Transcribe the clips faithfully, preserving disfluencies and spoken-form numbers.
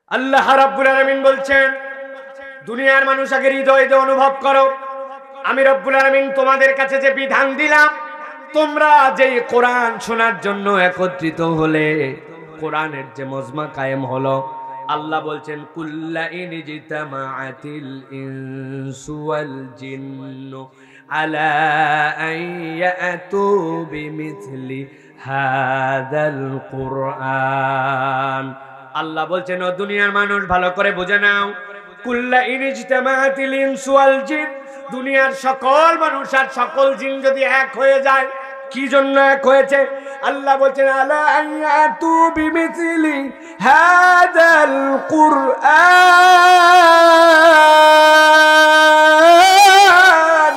আল্লাহ রাব্বুল আলামিন বলছেন, দুনিয়ার মানুষ আগে হৃদয় দিয়ে অনুভব করো, আমি রব্বুল আলামিন তোমাদের কাছে যে বিধান দিলাম, তোমরা যে কোরআন শোনার জন্য একত্রিত হলে, কোরআনের যে মজমা কায়েম হলো, আল্লাহ বলছেন কুল্লা ইন জিতামাআতিল ইনসু ওয়াল জিন্নু আলা আন ইয়াতু বিমিথলি হাদাল কুরআন। আল্লাহ বলছেন, ও দুনিয়ার মানুষ ভালো করে বুঝে নাও, কুল্লা ইন জিতামাআতিল ইনসু ওয়াল জিন, দুনিয়ার সকল মানুষ আর সকল জিন যদি এক হয়ে যায়, কি জন্য এক হয়েছে? আল্লাহ বলছেন আলা আয়াতু বিমিথলি হাদাল কুরআন।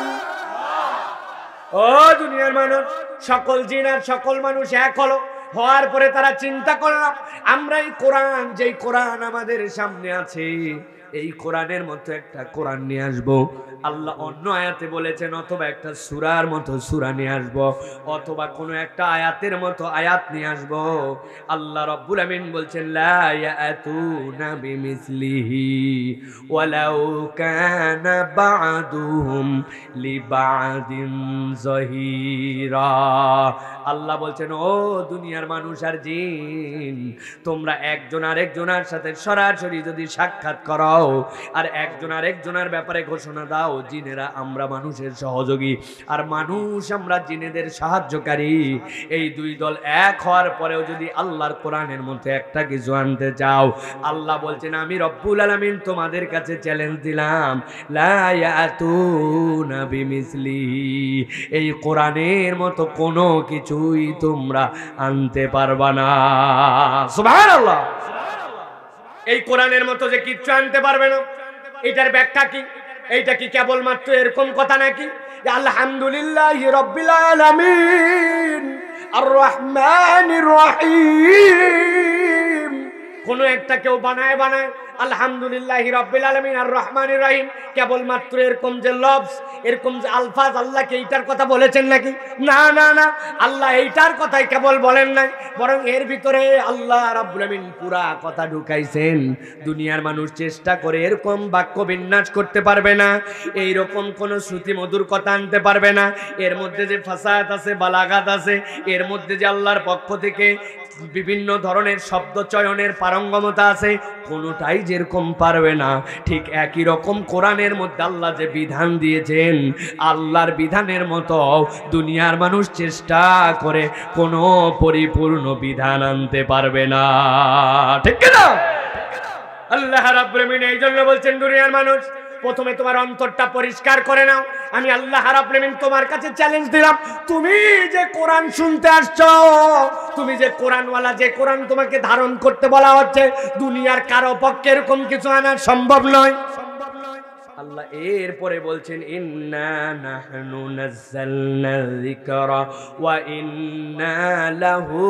ও দুনিয়ার মানুষ, সকল জিন আর সকল মানুষ এক হলো, হওয়ার পরে তারা চিন্তা করলাম, আমরা এই কোরআন, যেই কোরআন আমাদের সামনে আছে, এই কোরআনের মতো একটা কোরআন নিয়ে আসবো। আল্লাহ অন্য আয়াতে বলেছেন অথবা একটা সূরার মতো সূরা নিয়ে আসবো, অথবা কোনো একটা আয়াতের মতো আয়াত নিয়ে আসবো। আল্লাহ রাব্বুল আমিন বলছেন লা ইয়াতুনা বিমিসলিহি ওয়ালাউ কানা বা'দুহুম লিবা'দিন যহিরা। আল্লাহ বলছেন, ও দুনিয়ার মানুষ আর জিন, তোমরা একজন আরেকজনের সাথে সরাসরি যদি সাক্ষাৎ করো আর একজন আরেকজনের ব্যাপারে ঘোষণা দাও, জিনেরা আমরা মানুষের সহযোগী আর মানুষ আমরা জিনেদের সাহায্যকারী, এই দুই দল এক হওয়ার পরেও যদি আল্লাহর কোরআনের মধ্যে একটা কিছু আনতে চাও, আল্লাহ বলছেন আমি রব্বুল আলামিন তোমাদের কাছে চ্যালেঞ্জ দিলাম, লা ইয়াতুনা বিমিসলিহি, এই কোরআনের মতো কোনো কিছুই তোমরা আনতে পারবা না। সুবহানাল্লাহ। এই কোরআনের মতো যে কিচ্ছু আনতে পারবে না, এটার ব্যাখ্যা কি? এইটা কি কেবলমাত্র এরকম কথা নাকি আলহামদুলিল্লাহি রাব্বিল আলামিন আর রহমানির রহিম, কোন একটা কেউ বানায় বানায় আলহামদুলিল্লাহি রাব্বিল আলামিন আর রহমানির রহিম, কেবলমাত্র এরকম যে লফজ, এরকম যে আলফাজ, আল্লাহকে এইটার কথা বলেছেন নাকি? না না না, আল্লাহ এইটার কথাই কেবল বলেন নাই, বরং এর ভিতরে আল্লাহ রাব্বুল আমিন পুরা কথা ঢুকাইছেন। দুনিয়ার মানুষ চেষ্টা করে এরকম বাক্য বিন্যাস করতে পারবে না, এইরকম কোন শ্রুতি মধুর কথা আনতে পারবে না। এর মধ্যে যে ফাসাহাত আছে, বালাগাত আছে, এর মধ্যে যে আল্লাহর পক্ষ থেকে বিভিন্ন ধরনের শব্দ চয়নের পারঙ্গমতা আছে, কোনোটাই যেরকম পারবে না। ঠিক একই রকম কোরআনের মধ্যে আল্লাহ যে বিধান দিয়েছেন, আল্লাহর বিধানের মতো দুনিয়ার মানুষ চেষ্টা করে কোনো পরিপূর্ণ বিধান আনতে পারবে না, ঠিক না? আল্লাহ রাব্বুল আমিন এই জন্য বলছেন, দুনিয়ার মানুষ প্রথমে তোমার অন্তরটা পরিষ্কার করে নাও। আমি আল্লাহ রাব্বুল আমিন তোমার কাছে চ্যালেঞ্জ দিলাম, তুমি যে কোরআন শুনতে আসছো, তুমি যে কোরআনওয়ালা, যে কোরআন তোমাকে ধারণ করতে বলা হচ্ছে, দুনিয়ার কারো পক্ষে এরকম কিছু আনা সম্ভব নয়। আল্লাহ এরপরে বলছেন ইন্না নাহনু নাযালনা যিকরা ওয়া ইন্না লাহু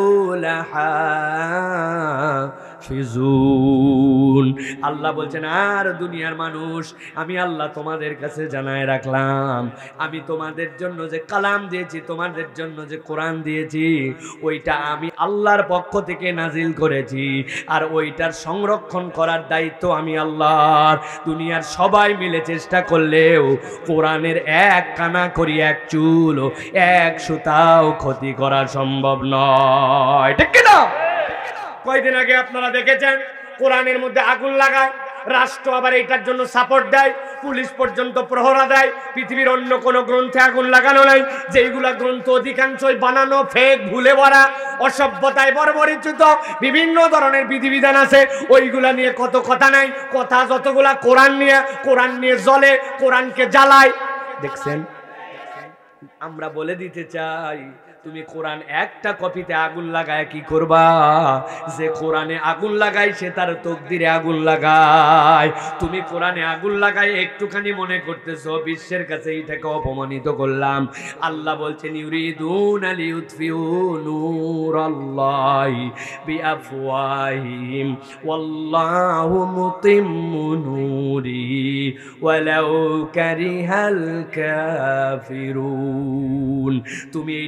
লাহাফিজুন। আল্লাহ বলছেন, আর দুনিয়ার মানুষ, আমি আল্লাহ তোমাদের কাছে জানায় রাখলাম, আমি তোমাদের জন্য যে কালাম দিয়েছি, তোমাদের জন্য যে কোরআন দিয়েছি, ওইটা আমি আল্লাহর পক্ষ থেকে নাজিল করেছি, আর ওইটার সংরক্ষণ করার দায়িত্ব আমি আল্লাহর। দুনিয়ার সবাই মিলে চেষ্টা করলেও কোরআনের এক কানা করি, এক চুল, এক সুতাও ক্ষতি করা সম্ভব নয়, ঠিক কিনা? কয়দিন আগে আপনারা দেখেছেন কোরআনের মধ্যে আগুন লাগায়, রাষ্ট্র আবার এইটার জন্য সাপোর্ট দেয়, পুলিশ পর্যন্ত প্রহরা দেয়। পৃথিবীর অন্য কোন গ্রন্থে আগুন লাগানো নাই, যেইগুলা গ্রন্থ অধিকাংশই বানানো, ফেক, ভুলে ভরা, অসভ্যতায় বর্বরিত, বিভিন্ন ধরনের বিধিবিধান আছে, ওইগুলা নিয়ে কত কথা নাই। কথা যতগুলা কোরআন নিয়ে, কোরআন নিয়ে জ্বলে, কোরআনকে জ্বালায়। দেখছেন, আমরা বলে দিতে চাই, তুমি কোরআন একটা কপিতে আগুন লাগায় কি করবা? যে কোরআনে আগুন লাগায় সে তার তকদিরে আগুন লাগায়। তুমি কোরআনে আগুন লাগায় একটুখানি মনে করতেছো বিশ্বের কাছে এইটাকে অপমানিত করলাম। আল্লাহ বলছেন ইউরিদুনা লিইউতফিউ নূরাল্লাহি বিআফওয়াহিহিম ওয়াল্লাহু মুতিম্মু নূরিহি ওয়ালাউ কারিহাল কাফিরুন। তুমি এইটাকে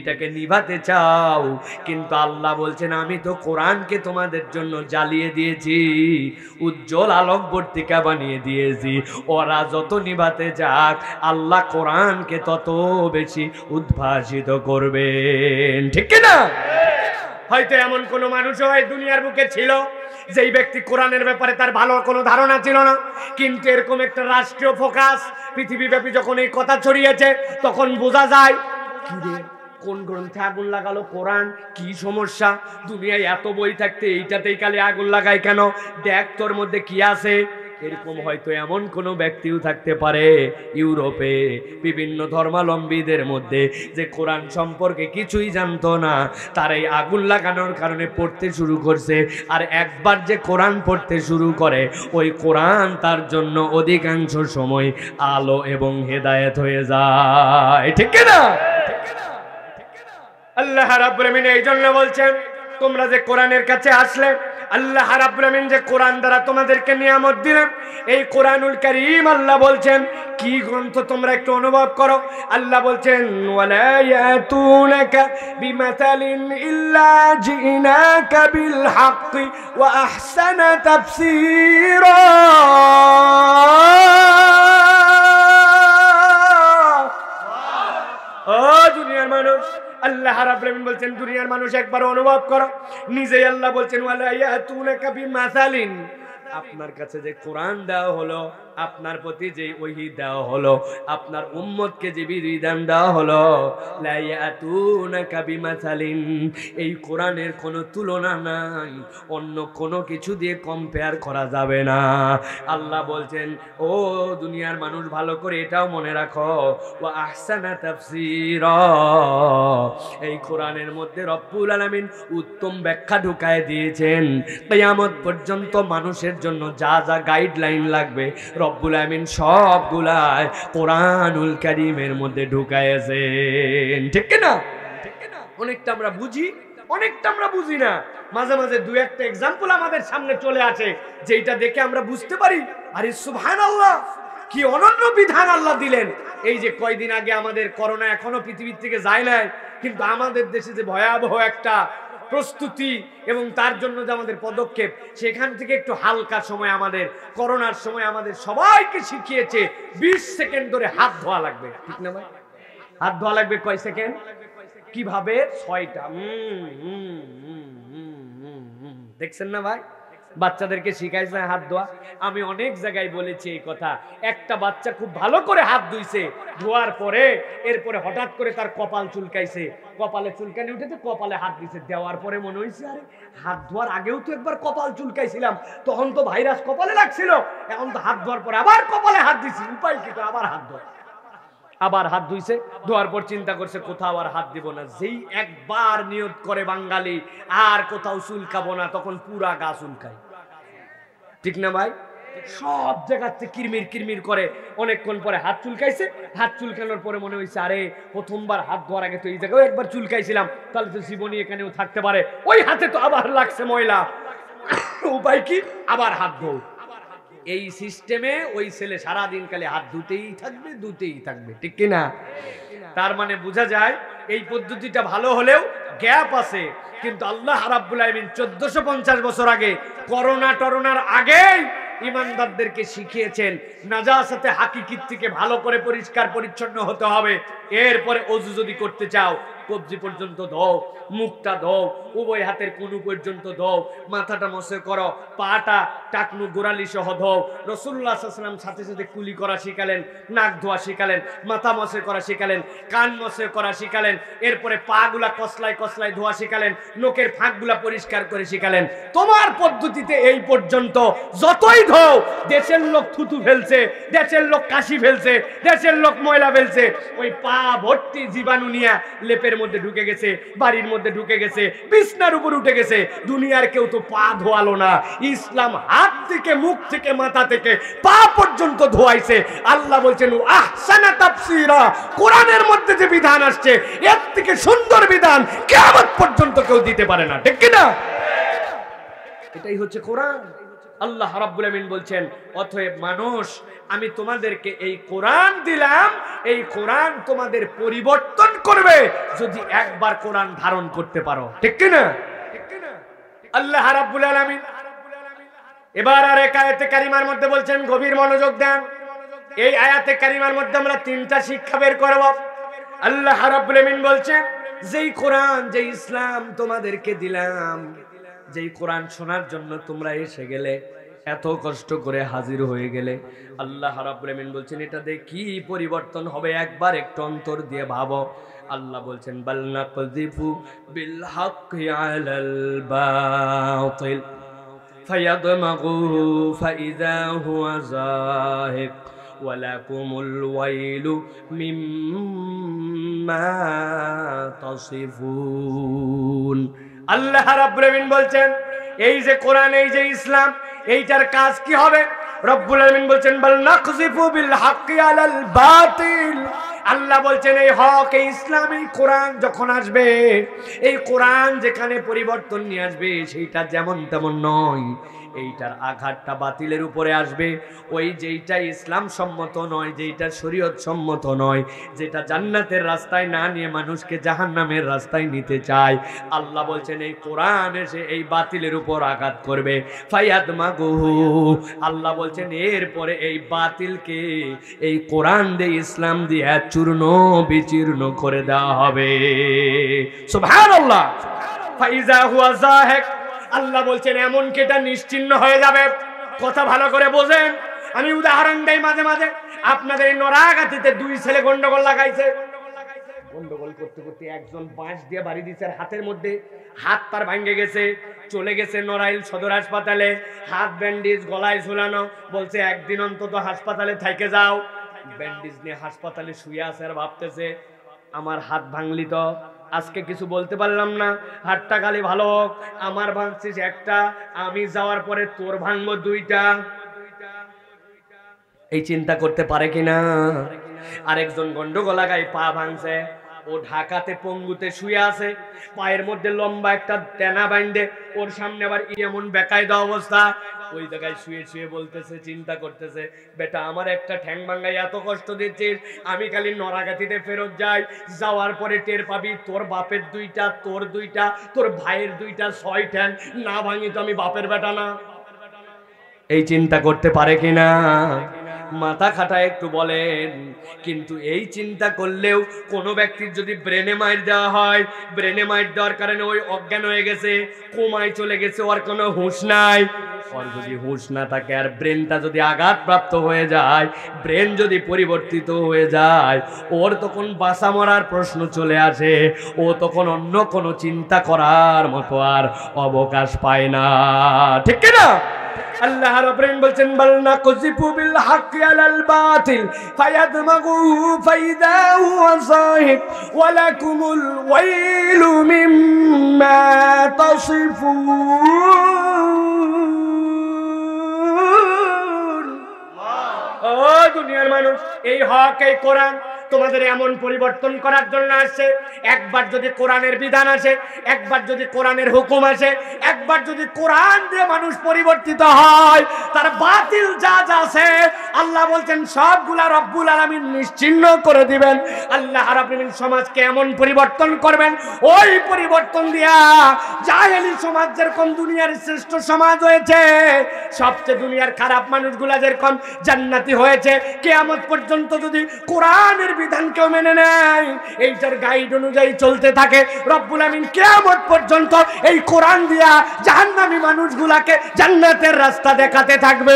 নিভাতে চাও, কিন্তু আল্লাহ বলছেন আমি তো কোরআনকে তোমাদের জন্য জ্বালিয়ে দিয়েছি, উজ্জ্বল আলোকবর্তিকা বানিয়ে দিয়েছি। ওরা যত নিভাতে যাক আল্লাহ কোরআনকে তত বেশি উদ্ভাসিত করবেন, ঠিক কি না? হয়তো এমন কোন মানুষ হয় দুনিয়ার বুকে ছিল যেই ব্যক্তি কোরআনের ব্যাপারে তার ভালো কোনো ধারণা ছিল না, কিন্তু এরকম একটা রাষ্ট্রীয় ফোকাস পৃথিবীব্যাপী যখন এই কথা ছড়িয়েছে তখন বোঝা যায় কি রে কোন গ্রন্থে আগুন লাগালো, কোরআন, কি সমস্যা? দুনিয়ায় এত বই থাকতে এইটাতেই কালে আগুন লাগায় কেন? দেখ তোর মধ্যে কি আছে। এরকম হয়তো এমন কোন ব্যক্তিও থাকতে পারে ইউরোপে বিভিন্ন ধর্মাবলম্বীদের মধ্যে যে কোরআন সম্পর্কে কিছুই জানতো না, তার এই আগুন লাগানোর কারণে পড়তে শুরু করছে। আর একবার যে কোরআন পড়তে শুরু করে ওই কোরআন তার জন্য অধিকাংশ সময় আলো এবং হেদায়েত হয়ে যায়, ঠিক না? আল্লাহ রাব্বুল আমিন এই জন্য বলছেন তোমরা যে কোরআনের কাছে আসলে, আল্লাহ রাব্বুল আমিন যে কোরআন দ্বারা তোমাদেরকে নিয়ামত দিলেন, এই কোরআনুল কারীম আল্লাহ বলছেন কি গ্রন্থ তোমরা একটু অনুভব করো। আল্লাহ বলছেন ওয়ালা ইয়াতুনাকা বিমাসালিন ইল্লা জিনাকা বিল হাক্কি ওয়া আহসানা তাফসীরা। ও দুনিয়ার মানুষ, আল্লাহ রাব্বুল আমিন বলছেন দুনিয়ার মানুষ একবার অনুভব করো, নিজেই আল্লাহ বলছেন ওয়ালা ইয়াতুনাকা বিমাসালিন, আপনার কাছে যে কোরআন দেওয়া হলো, আপনার প্রতি যে ওহী দেওয়া হলো, আপনার উম্মতকে যে বিধান দেওয়া হলো, লা ইয়াতুনাকা বিমাসালিন, এই কোরআনের কোনো তুলনা নাই, অন্য কোনো কিছু দিয়ে কম্পেয়ার করা যাবে না। আল্লাহ বলছেন ও দুনিয়ার মানুষ ভালো করে এটাও মনে রাখো, ওয়া আহসানা তাফসীরা, এই কোরআনের মধ্যে রব্বুল আলামিন উত্তম ব্যাখ্যা ঢুকায় দিয়েছেন। কিয়ামত পর্যন্ত মানুষের জন্য যা যা গাইডলাইন লাগবে রব্বুল আমিন সবগুলাই কোরআনুল কারীমের মধ্যে ঢুকায়েছেন, ঠিক না? অনেকটা আমরা বুঝি, অনেকটা আমরা বুঝি না। মাঝে মাঝে দুই একটা এক্সাম্পল আমাদের সামনে চলে আসে যেটা দেখে আমরা বুঝতে পারি আরে সুবহানাল্লাহ কি অনন্য বিধান আল্লাহ দিলেন। এই যে কয়দিন আগে আমাদের করোনা এখনো পৃথিবীর থেকে যায় নাই, কিন্তু আমাদের দেশে যে ভয়াবহ একটা প্রস্তুতি এবং তার জন্য যে আমাদের পদক্ষেপ, সেখান থেকে একটু হালকা সময় আমাদের করোনার সময় আমাদের সবাইকে শিখিয়েছে বিশ সেকেন্ড ধরে হাত ধোয়া লাগবে, ঠিক না ভাই? হাত ধোয়া লাগবে কয় সেকেন্ড, কিভাবে? ছয়টা। দেখছেন না ভাই, বাচ্চাদেরকে শিখাইছে হাত ধোয়া। আমি অনেক জায়গায় বলেছি এই কথা, একটা বাচ্চা খুব ভালো করে হাত ধুইছে, ধোয়ার পরে এরপরে হঠাৎ করে তার কপাল চুলকাইছে, কপালে চুলকানি উঠেছে, কপালে হাত দিছে, দেওয়ার পরে মনে হয়েছে আরে হাত ধোয়ার আগেও তো একবার কপাল চুলকাইছিলাম, তখন তো ভাইরাস কপালে লাগছিল, এখন তো হাত ধোয়ার পরে আবার কপালে হাত দিছি, উপায় কি? আবার হাত ধোয়া, আবার হাত ধুইছে, ধোয়ার পর চিন্তা করছে কোথাও আর হাত দিব না। যেই একবার নিয়ত করে বাঙালি আর কোথাও চুলকাবো না, তখন পুরা গা চুলকায়, ঠিক না ভাই? সব জায়গাতে কিরমির কিরমির করে, অনেকক্ষণ পরে হাত চুলকাইছে, হাত চুলকানোর পরে মনে হয়েছে আরে প্রথমবার হাত ধোয়ার আগে তো এই জায়গায় একবার চুলকাইছিলাম, তাহলে তো জীবনী এখানেও থাকতে পারে, ওই হাতে তো আবার লাগছে ময়লা, উপায় কি? আবার হাত ধো। এই সিস্টেমে ওই ছেলে সারাদিন কালে হাত ধুতেই থাকবে, ধুতেই থাকবে, ঠিক কিনা? তার মানে বোঝা যায় এই পদ্ধতিটা ভালো হলেও গ্যাপ আছে, কিন্তু আল্লাহ রাব্বুল আলামিন চোদ্দশো পঞ্চাশ বছর আগে করোনা টরোনার আগেই ইমানদারদেরকে শিখিয়েছেন নাজাসাতে হাকিকিত থেকে ভালো করে পরিষ্কার পরিচ্ছন্ন হতে হবে। এরপরে ওযু যদি করতে চাও কবজি পর্যন্ত ধোও, মুখটা ধোও, উভয় হাতের কুনু পর্যন্ত ধোও, মাথাটা মসে করো, পাটা টাকনু গোড়ালি সহ ধোও। রাসূলুল্লাহ সাল্লাল্লাহু আলাইহি ওয়াসাল্লাম সাথে সাথে কুলি করা শিখালেন, নাক ধোয়া শিখালেন, মাথা মসে করা শিখালেন, কান মসে করা শিখালেন, এরপরে পাগুলা কসলাই কসলাই ধোয়া শিখালেন, নখের ফাঁকগুলা পরিষ্কার করে শিখালেন। তোমার পদ্ধতিতে এই পর্যন্ত যতই ধোও, দেশের লোক থুতু ফেলছে, দেশের লোক কাশি ফেলছে, দেশের লোক ময়লা ফেলছে, ওই পা ভর্তি জীবাণু নিয়ে লেপের মধ্যে ঢুকে গেছে, বাড়ির মধ্যে ঢুকে গেছে, বিছনার উপর উঠে গেছে। দুনিয়ার কেউ তো পা ধোয়ালো না, ইসলাম হাত থেকে মুখ থেকে মাথা থেকে পা পর্যন্ত ধোয়াইছে। আল্লাহ বলছেন আহসানা তাফসীরা, কোরআনের মধ্যে যে বিধান আসছে এর থেকে সুন্দর বিধান কিয়ামত পর্যন্ত কেউ দিতে পারে না, ঠিক কি না? এটাই হচ্ছে কোরআন। আল্লাহ রাব্বুল আমিন বলছেন অতএব মানুষ, আমি তোমাদেরকে এই কোরআন দিলাম, এই কোরআন তোমাদের পরিবর্তন করবে যদি একবার কোরআন ধারণ করতে পারো, ঠিক কি না? আল্লাহ রাব্বুল আলামিন এবার আর এক আয়াতে কারিমার মধ্যে বলছেন, গভীর মনোযোগ দেন। এই আয়াতে কারিমার মধ্যে আমরা তিনটা শিক্ষা বের করব। আল্লাহ রাব্বুল আলামিন বলছেন, যেই কোরআন, যেই ইসলাম তোমাদেরকে দিলাম, যেই কোরআন শোনার জন্য তোমরা এসে গেলে, এত কষ্ট করে হাজির হয়ে গেলে, আল্লাহ রাব্বুল আলামিন বলছেন এটা দিয়ে কি পরিবর্তন হবে একবার একটু অন্তর দিয়ে ভাবো। আল্লাহ বলছেন, বাল নাকযিফু বিল হাক্কি আলাল বাতিল ফায়াদমাগুহু ফাইযা হুয়া যাহিক ওয়ালাকুমুল ওয়াইলু মিম্মা তাসিফুন। আল্লাহ রাব্বুল আলামিন বলছেন এই যে কোরআন, এই যে ইসলাম, এইটার কাজ কি হবে? রব্বুল আলামিন বলছেন, বাল নাকযিফু বিল হাক্কি আলাল বাতিল। আল্লাহ বলছেন এই হক, এই ইসলাম, এই কোরআন যখন আসবে, এই কোরআন যেখানে পরিবর্তন নিয়ে আসবে সেইটা যেমন তেমন নয়, এইটার আঘাতটা বাতিলের উপরে আসবে। ওই যেইটা ইসলাম সম্মত নয়, যেইটা শরীয়ত সম্মত নয়, যেটা জান্নাতের রাস্তায় না নিয়ে মানুষকে জাহান্নামের রাস্তায় নিতে চায়, আল্লাহ বলছেন এই কোরআন এসে এই বাতিলের উপর আঘাত করবে। ফায়াদমাগুহু, আল্লাহ বলছেন এরপরে এই বাতিলকে এই কোরআন দিয়ে, ইসলাম দিয়ে চূর্ণ বিচূর্ণ করে দেওয়া হবে। সুবহানাল্লাহ। ফাইজা হুয়া যাহিক, আল্লাহ বলছেন এমন কি এটা নিশ্চিহ্ন হয়ে যাবে। কথা ভালো করে বোঝেন। আমি উদাহরণ দেই মাঝে মাঝে। আপনাদের এই নরাগাতিতে দুই ছেলে গন্ডগোল লাগাইছে, গন্ডগোল করতে করতে একজন বাঁশ দিয়ে বাড়ি দিচ্ছে, হাতের মধ্যে হাত তার ভাঙে গেছে, চলে গেছে নড়াইল সদর হাসপাতালে, হাত ব্যান্ডেজ, গলায় ঝুলানো, বলছে একদিন অন্তত হাসপাতালে থেকে যাও। ব্যান্ডেজ নিয়ে হাসপাতালে শুয়ে আছে আর ভাবতেছে আমার হাত ভাঙলি তো, আজকে কিছু বলতে পারলাম না, হাতটা খালি ভালো হোক, আমার ভাঙছিস একটা, আমি যাওয়ার পরে তোর ভাঙবো দুইটা। এই চিন্তা করতে পারে কিনা? আরেকজন গন্ডগোল লাগাই পা ভাঙছে, ও ঢাকাতে পঙ্গুতে শুয়ে আছে, পায়ের মধ্যে লম্বা একটা টেনা বাইন্ধে, ওর সামনে আবার এমন বেকায়দা অবস্থা, ওই জায়গায় শুয়ে শুয়ে বলতেছে, চিন্তা করতেছে, বেটা আমার একটা ঠ্যাং ভাঙায় এত কষ্ট দিচ্ছিস, আমি খালি নরাগাতিতে ফেরত যাই, যাওয়ার পরে টের পাবি তোর বাপের দুইটা, তোর দুইটা, তোর ভাইয়ের দুইটা, ছয় ঠ্যাং, না ভাঙি তো আমি বাপের বেটা না। এই চিন্তা করতে পারে কিনা? মাথা খাটায় একটু বলেন। কিন্তু এই চিন্তা করলেও কোনো ব্যক্তির যদি ব্রেনে মাইর দেওয়া হয়, ব্রেনে মাইর দেওয়ার কারণে ওই অজ্ঞান হয়ে গেছে, কোমায় চলে গেছে, ওর কোনো হুঁশ নাই, ওর যদি হুঁশ না থাকে আর ব্রেনটা যদি আঘাতপ্রাপ্ত হয়ে যায়, ব্রেন যদি পরিবর্তিত হয়ে যায়, ওর তখন বাঁচা মরার প্রশ্ন চলে আসে, ও তখন অন্য কোনো চিন্তা করার মতো আর অবকাশ পায় না, ঠিক কি না? আল্লাহ রাব্বুল আলামিন বলছেন, বাল নাকযিফু বিল হাক্কি আলাল বাতিল ফায়াদমাগুহু ফাইযা হুয়া যাহিক ওয়া লাকুমুল ওয়াইলু মিম্মা তাসিফুন। ও দুনিয়ার মানুষ, এই হক, এই কোরআন তোমাদের এমন পরিবর্তন করার জন্য আসছে। একবার যদি কোরআনের বিধান আসে, একবার যদি কোরআনের হুকুম আসে, একবার যদি কোরআন দিয়ে মানুষ পরিবর্তিত হয়, তার বাতিল যা যা আছে আল্লাহ বলছেন সবগুলা রব্বুল আলামিন নিশ্চিহ্ন করে দিবেন। আল্লাহ রাব্বুল আলামিন সমাজকে এমন পরিবর্তন করবেন, ওই পরিবর্তন দিয়া জাহেলি সমাজ যেরকম দুনিয়ার শ্রেষ্ঠ সমাজ হয়েছে, সবচেয়ে দুনিয়ার খারাপ মানুষগুলা যেরকম জান্নাতি হয়েছে, কিয়ামত পর্যন্ত যদি কোরআনের বিধান কেউ মেনে নেয়, এইটার গাইড অনুযায়ী চলতে থাকে, রব্বুল আমিন কিয়ামত পর্যন্ত এই কোরআন দিয়া জাহান্নামী মানুষগুলাকে জান্নাতের রাস্তা দেখাতে থাকবে।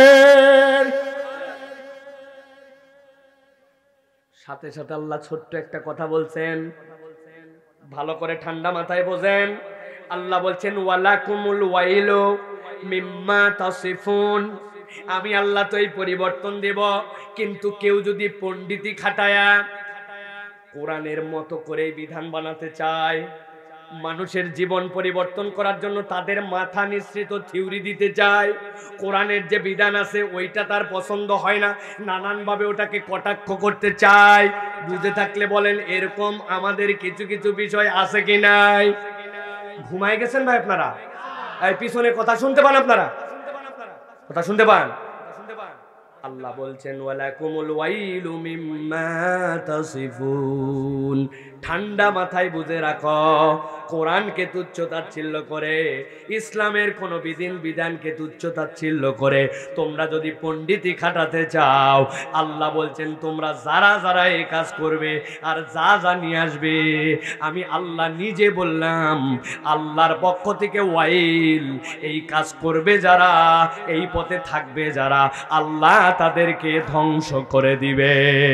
সাথে সাথে আল্লাহ ছোট্ট একটা কথা বলছেন, ভালো করে ঠান্ডা মাথায় বোঝেন। আল্লাহ বলছেন, ওয়ালাকুমুল ওয়াইলু মিম্মা তাসিফুন। আমি আল্লাহ তো এই পরিবর্তন দেব, কিন্তু কেউ যদি পণ্ডিতি খাটায়া কোরআনের মতো করে বিধান বানাতে চায়, মানুষের জীবন পরিবর্তন করার জন্য তাদের মাথা নিঃসৃত থিওরি দিতে চায়, কোরআনের যে বিধান আছে ওইটা তার পছন্দ হয় না, নানানভাবে ওটাকে কটাক্ষ করতে চায়, বুঝে থাকলে বলেন এরকম আমাদের কিছু কিছু বিষয় আছে কি নাই? ঘুমায় গেছেন ভাই আপনারা? এই পিছনে কথা শুনতে পান? আপনারা কথা শুনতে পান? আল্লাহ বলছেন ওয়ালাকুমুল ওয়াইলু মিম্মা তাসিফুন। ঠান্ডা মাথায় বুঝে রাখো, কোরআনকে তুচ্ছ তাচ্ছিল্য করে, ইসলামের কোন বিধিন বিধানকে তুচ্ছ তাচ্ছিল্য করে তোমরা যদি পণ্ডিতি খাটাতে চাও, আল্লাহ বলছেন তোমরা যারা যারা এই কাজ করবে আর যা যা নিয়ে আসবে, আমি আল্লাহ নিজে বললাম আল্লাহর পক্ষ থেকে ওয়াইল, এই কাজ করবে যারা, এই পথে থাকবে যারা, আল্লাহ তাদেরকে ধ্বংস করে দিবে।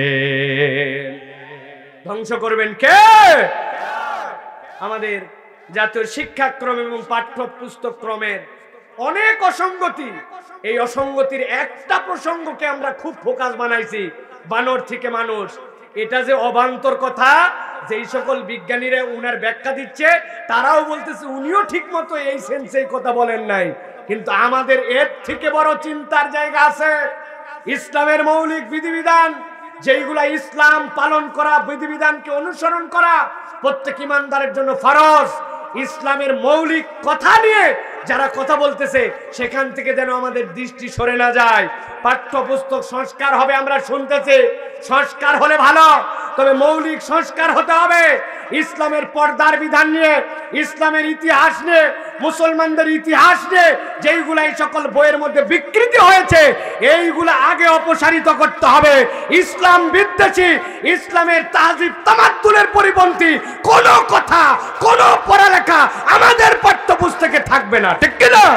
ধ্বংস করবেন কে? আমাদের জাতীয় শিক্ষাক্রম এবং পাঠ্যপুস্তক ক্রমের অনেক অসঙ্গতি। এই অসঙ্গতির একটা প্রসঙ্গকে আমরা খুব ফোকাস বানাইছি, বানর থেকে মানুষ। এটা যে অবান্তর কথা, যেই সকল বিজ্ঞানীরা উনার ব্যাখ্যা দিচ্ছে তারাও বলতেছে উনিও ঠিক মতো এই সেন্সে কথা বলেন নাই। কিন্তু আমাদের এর থেকে বড় চিন্তার জায়গা আছে। ইসলামের মৌলিক বিধিবিধান যেইগুলা ইসলাম পালন করা, বিধিবিধানকে অনুসরণ করা প্রত্যেক ইমানদারের জন্য ফরজ। ইসলামের মৌলিক কথা নিয়ে যারা কথা বলতেছে সেখান থেকে যেন আমাদের দৃষ্টি সরে না যায়। পাঠ্যপুস্তক সংস্কার হবে আমরা শুনতেছি, সংস্কার হলে ভালো, তবে মৌলিক সংস্কার হতে হবে। ইসলামের পর্দার বিধান নিয়ে, ইসলামের ইতিহাস নিয়ে, মুসলমানদের ইতিহাস নিয়ে যেইগুলা এই সকল বইয়ের মধ্যে বিকৃতি হয়েছে এইগুলা আগে অপসারিত করতে হবে। ইসলাম বিদ্বেষী, ইসলামের তাহজিব তামাদ্দুনের পরিপন্থী কোন কথা, কোন পড়ালেখা আমাদের পাঠ্যপুস্তকে থাকবে না, ঠিক কি না?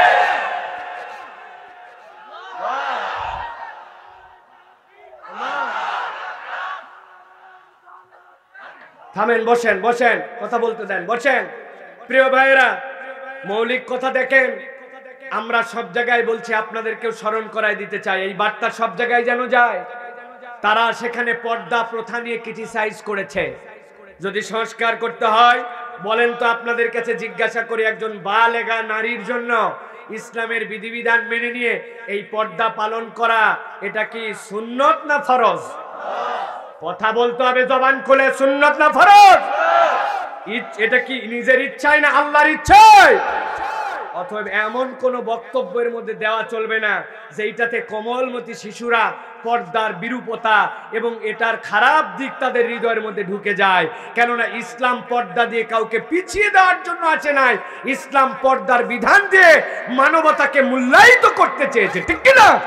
থামেন, বসেন বসেন, কথা বলতে দেন, বসেন। প্রিয় ভাইয়েরা, মৌলিক কথা দেখেন, আমরা সব জায়গায় বলছি, আপনাদেরকেও স্মরণ করাই দিতে চাই, এই বার্তা সব জায়গায় যেন যায়। তারা সেখানে পর্দা প্রথা নিয়ে ক্রিটিসাইজ করেছে। যদি সংস্কার করতে হয় বলেন তো, আপনাদের কাছে জিজ্ঞাসা করি, একজন বালেগা নারীর জন্য ইসলামের বিধিবিধান মেনে নিয়ে এই পর্দা পালন করা, এটা কি সুন্নত না ফরজ? কথা বলতে হবে জবান খুলে, সুন্নত না ফরজ? এটা কি নিজের ইচ্ছায় না আল্লাহর ইচ্ছায়? অথবা এমন কোন বক্তব্যের মধ্যে দেওয়া চলবে না যেইটাতে কোমলমতি শিশুরা পর্দার বিরূপতা এবং এটার খারাপ দিক তাদের হৃদয়ের মধ্যে ঢুকে যায়। কেননা ইসলাম পর্দা দিয়ে কাউকে পিছিয়ে দেওয়ার জন্য আছে নাই, ইসলাম পর্দার বিধান দিয়ে মানবতাকে মূল্যায়িত করতে চেয়েছে, ঠিক কি না?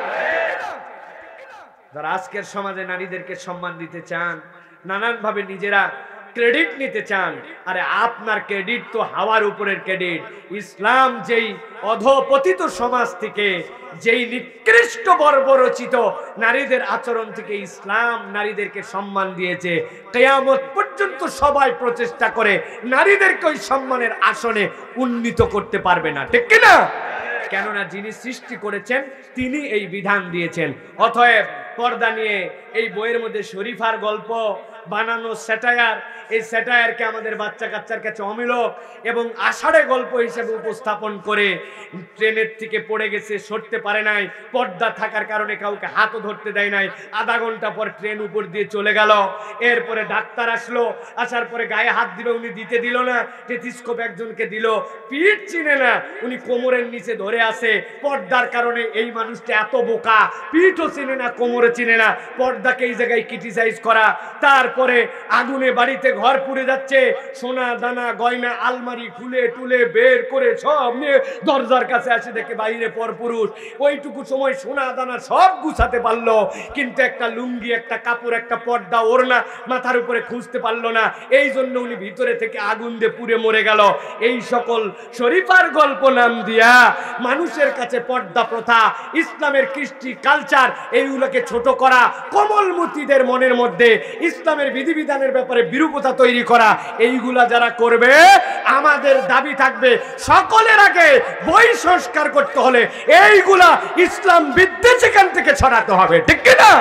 যারা আজকের সমাজে নারীদেরকে সম্মান দিতে চান, নানান ভাবে নিজেরা ক্রেডিট নিতে চান, আরে আপনার ক্রেডিট তো হাওয়ার উপরের ক্রেডিট। ইসলাম যেই অধপতিত সমাজ থেকে, যেই নিকৃষ্ট বর্বরচিত নারীদের আচরণ থেকে ইসলাম নারীদেরকে সম্মান দিয়েছে, কিয়ামত পর্যন্ত সবাই প্রচেষ্টা করে নারীদেরকে ওই সম্মানের আসনে উন্নীত করতে পারবে না, ঠিক কি না? কেননা যিনি সৃষ্টি করেছেন তিনি এই বিধান দিয়েছেন। অতএব পর্দা নিয়ে এই বইয়ের মধ্যে শরীফার গল্প বানানো স্যাটায়ার, এই স্যাটায়ারকে আমাদের বাচ্চা কাচ্চার কাছে অমিলক এবং আষাঢ়ে গল্প হিসেবে উপস্থাপন করে, ট্রেনের থেকে পড়ে গেছে, সরতে পারে নাই, পর্দা থাকার কারণে কাউকে হাতও ধরতে দেয় নাই, আধা ঘন্টা পর ট্রেন উপর দিয়ে চলে গেল। এরপরে ডাক্তার আসলো, আসার পরে গায়ে হাত দিবে, উনি দিতে দিল না, টেথিস্কোপ একজনকে দিল, পিঠ চিনে না, উনি কোমরের নিচে ধরে আছে। পর্দার কারণে এই মানুষটা এত বোকা, পিঠও চিনে না, কোমরে চিনে না, পর্দাকে এই জায়গায় ক্রিটিসাইজ করা। তারপরে আগুনে বাড়িতে ঘর পুড়ে যাচ্ছে, সোনা দানা গয়না আলমারি খুলে টুলে বের করে সব নিয়ে দরজার কাছে আসে, দেখে বাইরে পরপুরুষ। ওইটুকু সময় সোনা দানা সব গুছাতে পারলো, কিন্তু একটা লুঙ্গি, একটা কাপড়, একটা পর্দা, ওড়না মাথার উপরে খুঁজতে পারলো না। এই জন্য উনি ভিতরে থেকে আগুন দিয়ে পুড়ে মরে গেল। এই সকল শরীফার গল্প নাম দিয়া মানুষের কাছে পর্দা প্রথা, ইসলামের কৃষ্টি কালচার, এইগুলোকে ছোট করা, কোমলমতিদের মনের মধ্যে ইসলামের বিধিবিধানের ব্যাপারে বিরূপতা তৈরি করা, এইগুলা যারা করবে, আমাদের দাবি থাকবে সকলের আগে বই সংস্কার করতে হলে এইগুলা ইসলাম বিদ্বেষ এখান থেকে ছড়াতে হবে, ঠিক কি না?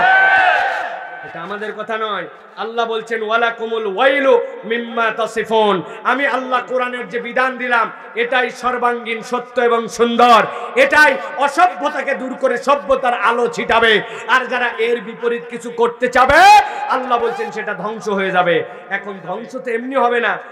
এটা আমাদের কথা নয়। আল্লাহ বলছেন ওয়ালাকুমুল ওয়াইলু মিম্মা তাসিফুন। আমি আল্লাহ কোরআনের যে বিধান দিলাম এটাই সর্বাঙ্গীন সত্য এবং সুন্দর, এটাই অসভ্যতাকে দূর করে সভ্যতার আলো ছিটাবে। আর যারা এর বিপরীত কিছু করতে চাবে, আল্লাহ বলছেন সেটা ধ্বংস হয়ে যাবে। এখন ধ্বংস তো এমনি হবে না,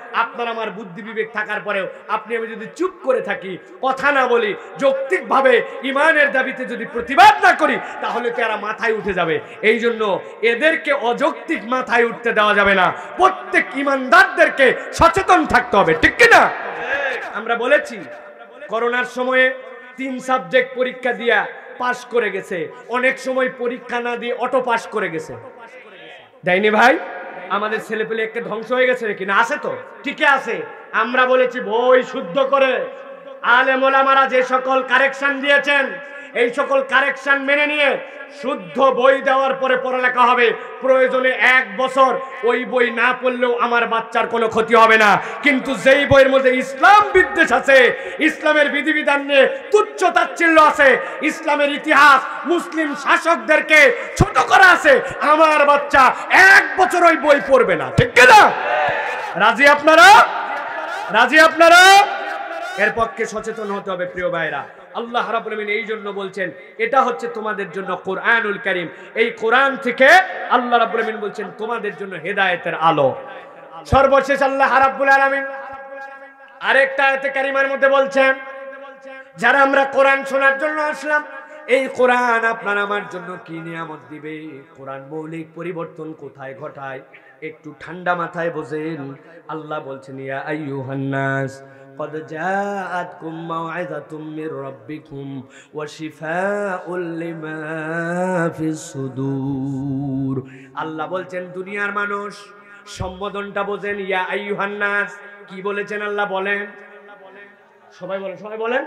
আপনার আমার বুদ্ধি বিবেক থাকার পরেও আপনি আমি যদি চুপ করে থাকি, কথা না বলি, যৌক্তিকভাবে ইমানের দাবিতে যদি প্রতিবাদ না করি, তাহলে তো এরা মাথায় উঠে যাবে। এই জন্য এদেরকে অযৌক্তিক মাথায় উঠতে দেওয়া যাবে না। প্রত্যেক ইমানদারদেরকে সচেতন থাকতে হবে, ঠিক কি না? আমরা বলেছি করোনার সময়ে তিন সাবজেক্ট পরীক্ষা দিয়া পাশ করে গেছে, অনেক সময় পরীক্ষা না দিয়ে অটো পাস করে গেছে, দেয়নি ভাই? আমাদের ছেলেপেলে একটা ধ্বংস হয়ে গেছে নাকি? না, আছে তো, ঠিকই আছে। আমরা বলেছি বই শুদ্ধ করে আলেম ওলামারা যে সকল কারেকশন দিয়েছেন, এই সকল কারেকশন মেনে নিয়ে শুদ্ধ বই দেওয়ার পরে পড়ালেখা হবে। প্রয়োজনে এক বছর ওই বই না পড়লেও আমার বাচ্চার কোনো ক্ষতি হবে না। কিন্তু যেই বইয়ের মধ্যে ইসলাম বিদ্বেষ আছে, ইসলামের বিধিবিধান নিয়ে তুচ্ছ তাচ্ছিল্য আছে, ইসলামের ইতিহাস, মুসলিম শাসকদেরকে ছোট করা আছে, আমার বাচ্চা এক বছর ওই বই পড়বে না, ঠিক না? রাজি আপনারা? রাজি আপনারা? এর পক্ষে সচেতন হতে হবে প্রিয় ভাইরা। আল্লাহ রাব্বুল আলামিন এই জন্য বলছেন এটা হচ্ছে তোমাদের জন্য কোরআনুল কারীম। এই কোরআন থেকে আল্লাহ রাব্বুল আলামিন বলছেন তোমাদের জন্য হেদায়েতের আলো। সর্বশেষ আল্লাহ রাব্বুল আলামিন আরেকটা আয়াতে কারিমার মধ্যে বলছেন, যারা আমরা কোরআন শোনার জন্য আসলাম, এই কোরআন আপনার আমার জন্য কি নিয়ামত দিবে, কোরআন মৌলিক পরিবর্তন কোথায় ঘটায়, একটু ঠান্ডা মাথায় বোঝেন। আল্লাহ বলছেন ইয়া আইয়ুহান নাস قد جاءتكم موعظة من ربكم وشفاء لما في الصدور। আল্লাহ বলছেন দুনিয়ার মানুষ, সম্বোধনটা বোঝেন, ইয়া আইয়ুহান নাস। কি বলেছেন আল্লাহ? বলেন, সবাই বলেন, সবাই বলেন,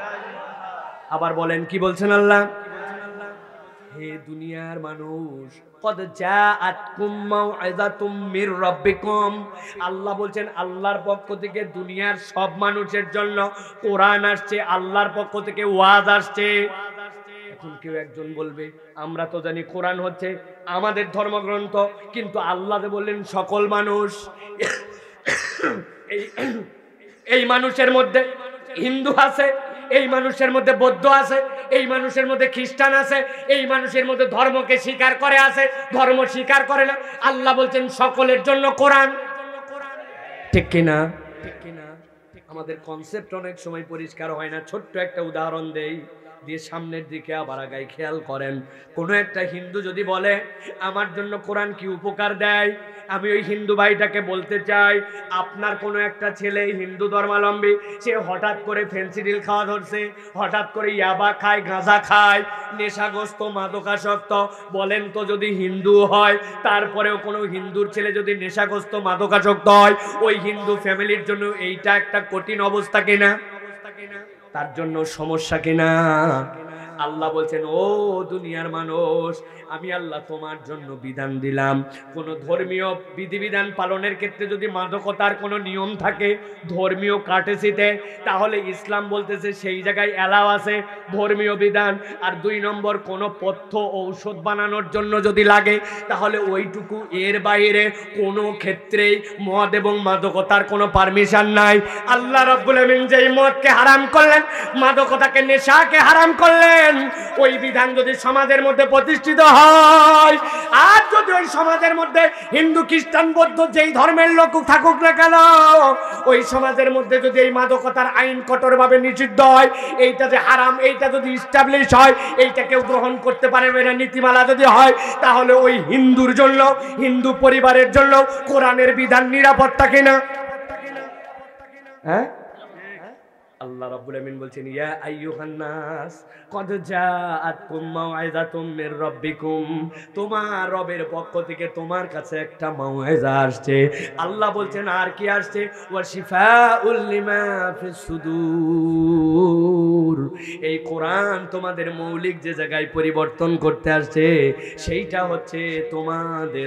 আবার বলেন, কি বলছেন আল্লাহ? হে দুনিয়ার মানুষ, কদ জাআতকুম মাউইযাতুম মির রাব্বিকুম। আল্লাহ বলছেন আল্লাহর পক্ষ থেকে দুনিয়ার সব মানুষের জন্য কোরআন আসছে, আল্লাহর পক্ষ থেকে ওয়াজ আসছে। এখন কেউ একজন বলবে আমরা তো জানি কোরআন হচ্ছে আমাদের ধর্মগ্রন্থ, কিন্তু আল্লাহ বললেন সকল মানুষ। এই এই মানুষের মধ্যে হিন্দু আছে, এই মানুষের মধ্যে বৌদ্ধ আছে, এই মানুষের মধ্যে খ্রিস্টান আছে, এই মানুষের মধ্যে ধর্মকে স্বীকার করে আছে, ধর্ম স্বীকার করে না। আল্লাহ বলছেন সকলের জন্য কোরআন, ঠিক কিনা? ঠিক কিনা? আমাদের কনসেপ্ট অনেক সময় পরিষ্কার হয় না। ছোট্ট একটা উদাহরণ দেই, দিয়ে সামনের দিকে আবার আগাই খেয়াল করেন। কোনো একটা হিন্দু যদি বলে আমার জন্য কোরআন কি উপকার দেয়, আমি ওই হিন্দু ভাইটাকে বলতে চাই, আপনার কোনো একটা ছেলে হিন্দু ধর্মাবলম্বী, সে হঠাৎ করে ফেন্সিডিল খাওয়া ধরছে, হঠাৎ করে ইয়াবা খায়, গাঁজা খায়, নেশাগ্রস্ত, মাদকাসক্ত, বলেন তো যদি হিন্দু হয় তারপরেও কোনো হিন্দুর ছেলে যদি নেশাগ্রস্ত, মাদকাসক্ত হয়, ওই হিন্দু ফ্যামিলির জন্য এইটা একটা কঠিন অবস্থা কিনা? তার জন্য সমস্যা কিনা? আল্লাহ বলছেন ও দুনিয়ার মানুষ, আমি আল্লাহ তোমার জন্য বিধান দিলাম। কোন ধর্মীয় বিধিবিধান পালনের ক্ষেত্রে যদি মাদকতার কোনো নিয়ম থাকে ধর্মীয় কার্টেসিতে, তাহলে ইসলাম বলতেছে সেই জায়গায় এলাও আছে ধর্মীয় বিধান। আর দুই নম্বর, কোনো পথ্য ঔষধ বানানোর জন্য যদি লাগে তাহলে ওইটুকু, এর বাইরে কোনো ক্ষেত্রেই মদ এবং মাদকতার কোনো পারমিশন নাই। আল্লাহ রাব্বুল আমিন যেই মদকে হারাম করলেন, মাদকতাকে, নেশাকে হারাম করলেন, ওই বিধান যদি সমাজের মধ্যে প্রতিষ্ঠিত হয়, আর যদি ওই সমাজের মধ্যে হিন্দু, খ্রিস্টান, বৌদ্ধ যেই ধর্মের লোক থাকুক না কেন, ওই সমাজের মধ্যে যদি এই মাদকতার আইন কঠোরভাবে নিষিদ্ধ হয়, এইটা যে হারাম, এইটা যদি ইস্টাবলিশ হয়, এইটা কেউ গ্রহণ করতে পারবে না, নীতিমালা যদি হয়, তাহলে ওই হিন্দুর জন্য, হিন্দু পরিবারের জন্য কোরআনের বিধান নিরাপত্তা কিনা? হ্যাঁ, আল্লাহ রাব্বুল আমিন বলছেন ইয়া আইয়ুহান নাস কদ জাআতকুম মাউইযাতুম মির রাব্বিকুম। তোমার রবের পক্ষ থেকে তোমার কাছে একটা মাউইজা আসছে। আল্লাহ বলছেন আর কি আসছে? ওয়া শিফাউল লিমা ফিস সুদূর। এই কোরআন তোমাদের মৌলিক যে জায়গায় পরিবর্তন করতে আসছে সেইটা হচ্ছে তোমাদের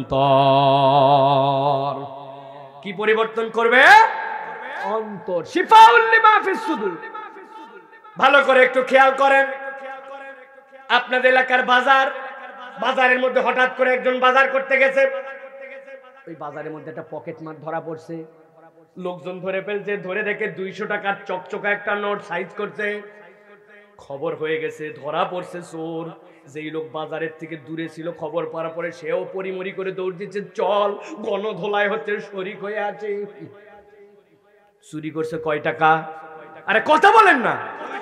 অন্তর। কি পরিবর্তন করবে? অন্তর। শিফাউল লিমা ফিস সুদূর। ভালো করে একটু খেয়াল করেন, আপনাদের এলাকার বাজার, বাজারের মধ্যে হঠাৎ করে একজন বাজার করতে গেছে, ওই বাজারের মধ্যে একটা পকেট মার ধরা পড়ছে, লোকজন ধরে ফেলছে, ধরে দেখে দুইশো টাকার চকচকা একটা নোট সাইজ করছে, খবর হয়ে গেছে, ধরা পড়ছে চোর। যেই লোক বাজারের থেকে দূরে ছিল, খবর পাওয়ার পরে সেও পরিমরি করে দৌড় দিচ্ছে, চল গণধোলাই হচ্ছে, শরিক হয়ে আছে। চুরি করছে কয় টাকা? আরে কথা বলেন না।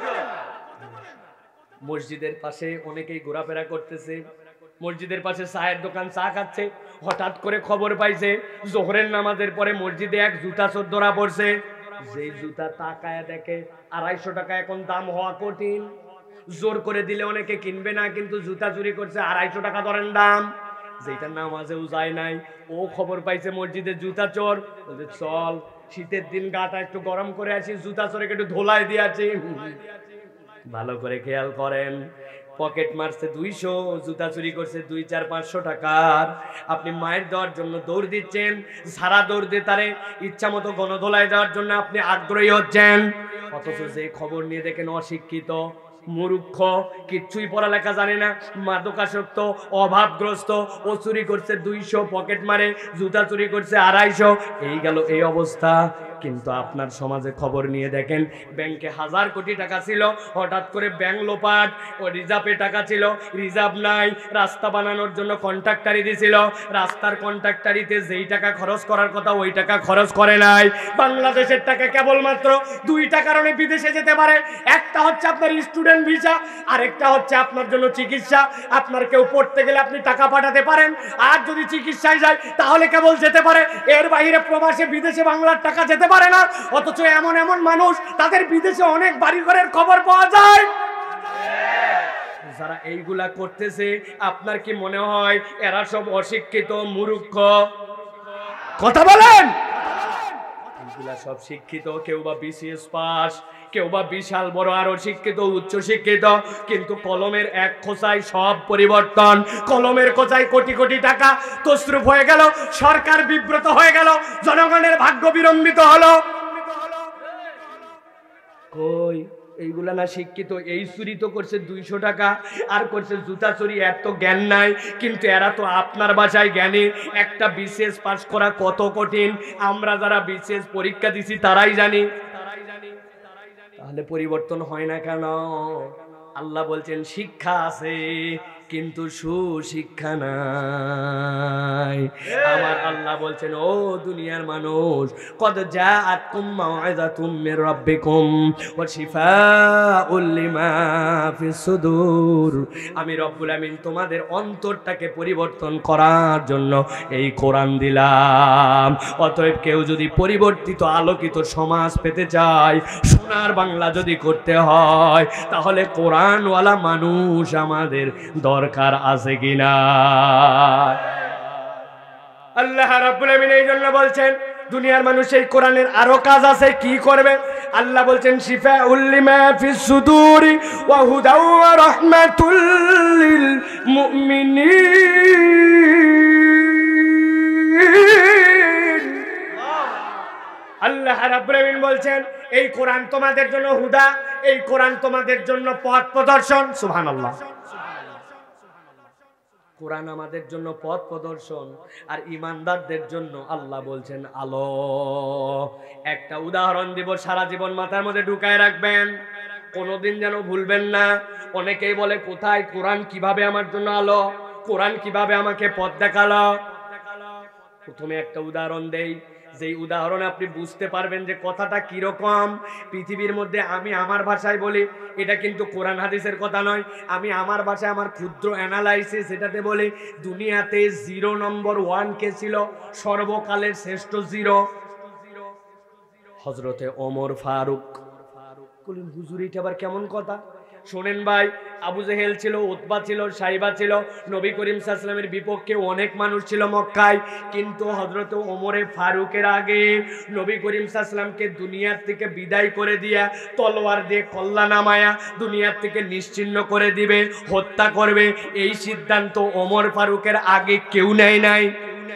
মসজিদের পাশে অনেকেই ঘোরাফেরা করতেছে, মসজিদের পাশে চায়ের দোকান, চা খাচ্ছে। হঠাৎ করে খবর পাইছে জোহরের নামাজের পরে মসজিদে এক জুতা চোর ধরা পড়ছে। যেই জুতা তাকায় দেখে আড়াইশো টাকা এখন দাম হওয়া কঠিন, জোর করে দিলে অনেকে কিনবে না, কিন্তু জুতা চুরি করছে আড়াইশো টাকা ধরেন দাম, যেটা নামাজেও যায় নাই। ও খবর পাইছে মসজিদে জুতা চোর, বলছে চল শীতের দিন গাটা একটু গরম করে আসি, জুতা চোরকে একটু ধোলাই দিয়েছি। ভালো করে খেয়াল করেন, পকেট মারছে দুইশো, জুতা চুরি করছে দুই চার পাঁচশো টাকার। আপনি মায়ের দেওয়ার জন্য দৌড় দিচ্ছেন, সারা দৌড় দিয়ে তারে ইচ্ছা মতো গণধোলায় দেওয়ার জন্য আপনি আগ্রহী হচ্ছেন, অথচ যে খবর নিয়ে দেখেন অশিক্ষিত, মূর্খ, কিচ্ছুই পড়ালেখা জানে না, মাদকাসক্ত, অভাবগ্রস্ত, ও চুরি করছে দুইশো, পকেট মারে জুতা চুরি করছে আড়াইশো, এই গেল এই অবস্থা। কিন্তু আপনার সমাজে খবর নিয়ে দেখেন, ব্যাংকে হাজার কোটি টাকা ছিল, হঠাৎ করে ব্যাংক লোপাট, ও রিজার্ভে টাকা ছিল, রিজার্ভ নাই, রাস্তা বানানোর জন্য কন্ট্রাক্টারি দিছিল, রাস্তার কন্ট্রাক্টারিতে যেই টাকা খরচ করার কথা ওই টাকা খরচ করে নাই। বাংলাদেশের টাকা কেবলমাত্র দুইটা কারণে বিদেশে যেতে পারে, একটা হচ্ছে আপনার স্টুডেন্ট ভিসা, আরেকটা হচ্ছে আপনার জন্য চিকিৎসা। আপনার কেউ পড়তে গেলে আপনি টাকা পাঠাতে পারেন, আর যদি চিকিৎসায় যায় তাহলে কেবল যেতে পারে, এর বাইরে প্রবাসে বিদেশে বাংলার টাকা যেতে পারে না। অথচ এমন এমন মানুষ, তাদের বিদেশে অনেক বাড়িঘরের খবর পাওয়া যায়। যারা এইগুলা করতেছে, আপনার কি মনে হয় এরা সব অশিক্ষিত, মূর্খ? কথা বলেন। এইগুলা সব শিক্ষিত, কেউ বা বিসিএস পাস, কেউ বা বিশাল বড় আরো শিক্ষিত, উচ্চ শিক্ষিত, কিন্তু কলমের এক খোঁচায় সব পরিবর্তন। কলমের খোঁচায় কোটি কোটি টাকা তছরূপ হয়ে গেল, সরকার বিব্রত হয়ে গেল, জনগণের ভাগ্য বিড়ম্বিত হলো। কই এইগুলা না শিক্ষিত? এই চুরি তো করছে দুইশো টাকা, আর করছে জুতা চুরি। এত জ্ঞান নাই, কিন্তু এরা তো আপনার বাসায় জ্ঞানী। একটা বিসিএস পাস করা কত কঠিন, আমরা যারা বিসিএস পরীক্ষা দিছি তারাই জানি। তাহলে পরিবর্তন হয় না কেন? আল্লাহ বলছেন শিক্ষা আছে, কিন্তু সুশিক্ষা নাই। আমার আল্লাহ বলছেন, ও দুনিয়ার মানুষ, কদ জাআতকুম মাউইযাতুম মির রাব্বিকুম ওয়া শিফাউল লিমা ফিস সুদূর। আমি রব্বুল আমিন তোমাদের অন্তরটাকে পরিবর্তন করার জন্য এই কোরআন দিলাম। অতএব কেউ যদি পরিবর্তিত আলোকিত সমাজ পেতে চায়, সোনার বাংলা যদি করতে হয়, তাহলে কোরআনওয়ালা মানুষ আমাদের দরকার আছে কিনা? আল্লাহ রাব্বুল আমিন এই জন্য বলছেন, দুনিয়ার মানুষ এই কোরআনের আরো কাজ আছে, কি করবে? আল্লাহ বলছেন শিফাউল লিমা ফিস সুদুরি ওয়া হুদা ওয়া রাহমাতুল লিল মুমিনিন। আল্লাহ রাব্বুল আমিন বলছেন এই কোরআন তোমাদের জন্য হুদা, এই কোরআন তোমাদের জন্য পথ প্রদর্শন। সুবহানাল্লাহ। কোরআন আমাদের জন্য পথ প্রদর্শন, আর ইমানদারদের জন্য আল্লাহ বলছেন আলো। একটা উদাহরণ দিব, সারা জীবন মাথার মধ্যে ঢুকায় রাখবেন, কোনোদিন যেন ভুলবেন না। অনেকেই বলে কোথায় কোরআন কিভাবে আমার জন্য আলো, কোরআন কিভাবে আমাকে পথ দেখালো। প্রথমে একটা উদাহরণ দেই, যেই উদাহরণে আপনি বুঝতে পারবেন যে কথাটা কিরকম। পৃথিবীর মধ্যে আমি আমার ভাষায় বলি, এটা কিন্তু কোরআন হাদিসের কথা নয়, আমি আমার ভাষায় আমার ক্ষুদ্র অ্যানালাইসিস এটাতে বলি। দুনিয়াতে জিরো নম্বর ওয়ান কে ছিল? সর্বকালের শ্রেষ্ঠ জিরো, হযরতে ওমর ফারুক। বলুন হুজুর এটা আবার কেমন কথা? শোনেন ভাই, আবু জেহেল ছিল, উতবা ছিল, সাইবা ছিল, নবী করিম সাল্লাল্লাহু আলাইহি ওয়াসাল্লামের বিপক্ষে অনেক মানুষ ছিল মক্কায়, কিন্তু হযরত ওমরে ফারুকের আগে নবী করিম সাল্লাল্লাহু আলাইহি ওয়াসাল্লামকে দুনিয়ার থেকে বিদায় করে দিয়া, তলোয়ার দিয়ে কল্লা নামায়া দুনিয়ার থেকে নিশ্চিহ্ন করে দিবে, হত্যা করবে, এই সিদ্ধান্ত ওমর ফারুকের আগে কেউ নেয় নাই।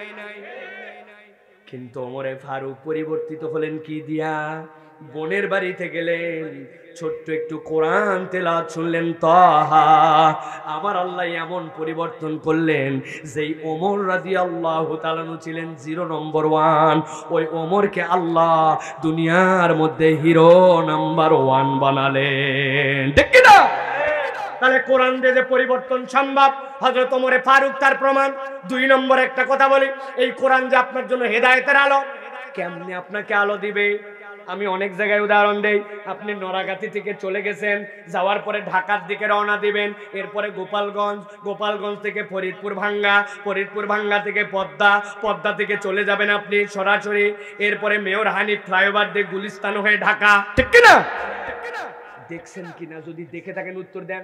কিন্তু ওমরে ফারুক পরিবর্তিত হলেন কি দিয়া? বোনের বাড়িতে গেলেন, ছোট্ট একটু কোরআন তেলাওয়াত শুনলেন, তাহা। আমার আল্লাহ এমন পরিবর্তন করলেন, যেই ওমর রাদিয়াল্লাহু তাআলা ছিলেন জিরো নম্বর ওয়ান, ওই ওমরকে আল্লাহ দুনিয়ার মধ্যে হিরো নাম্বার ওয়ান বানালেন। ঠিক কি না? তাহলে কোরআন দিয়ে যে পরিবর্তন সম্ভব, হযরত ওমরে ফারুক তার প্রমাণ। দুই নম্বর একটা কথা বলি, এই কোরআন যে আপনার জন্য হেদায়েতের আলো, কেমনে আপনাকে আলো দিবে? আমি অনেক জায়গায় উদাহরণ দেই। আপনি নরাগাতি থেকে চলে গেছেন, যাওয়ার পরে ঢাকার দিকে রওনা দিবেন, এরপরে গোপালগঞ্জ, গোপালগঞ্জ থেকে ফরিদপুর ভাঙ্গা, ফরিদপুর ভাঙ্গা থেকে পদ্মা, পদ্মা থেকে চলে যাবেন আপনি সরাসরি, এরপরে মেয়র হানিফ ফ্লাইওভার দিয়ে গুলিস্তান হয়ে ঢাকা, ঠিক কিনা? দেখছেন কিনা? যদি দেখে থাকেন উত্তর দেন।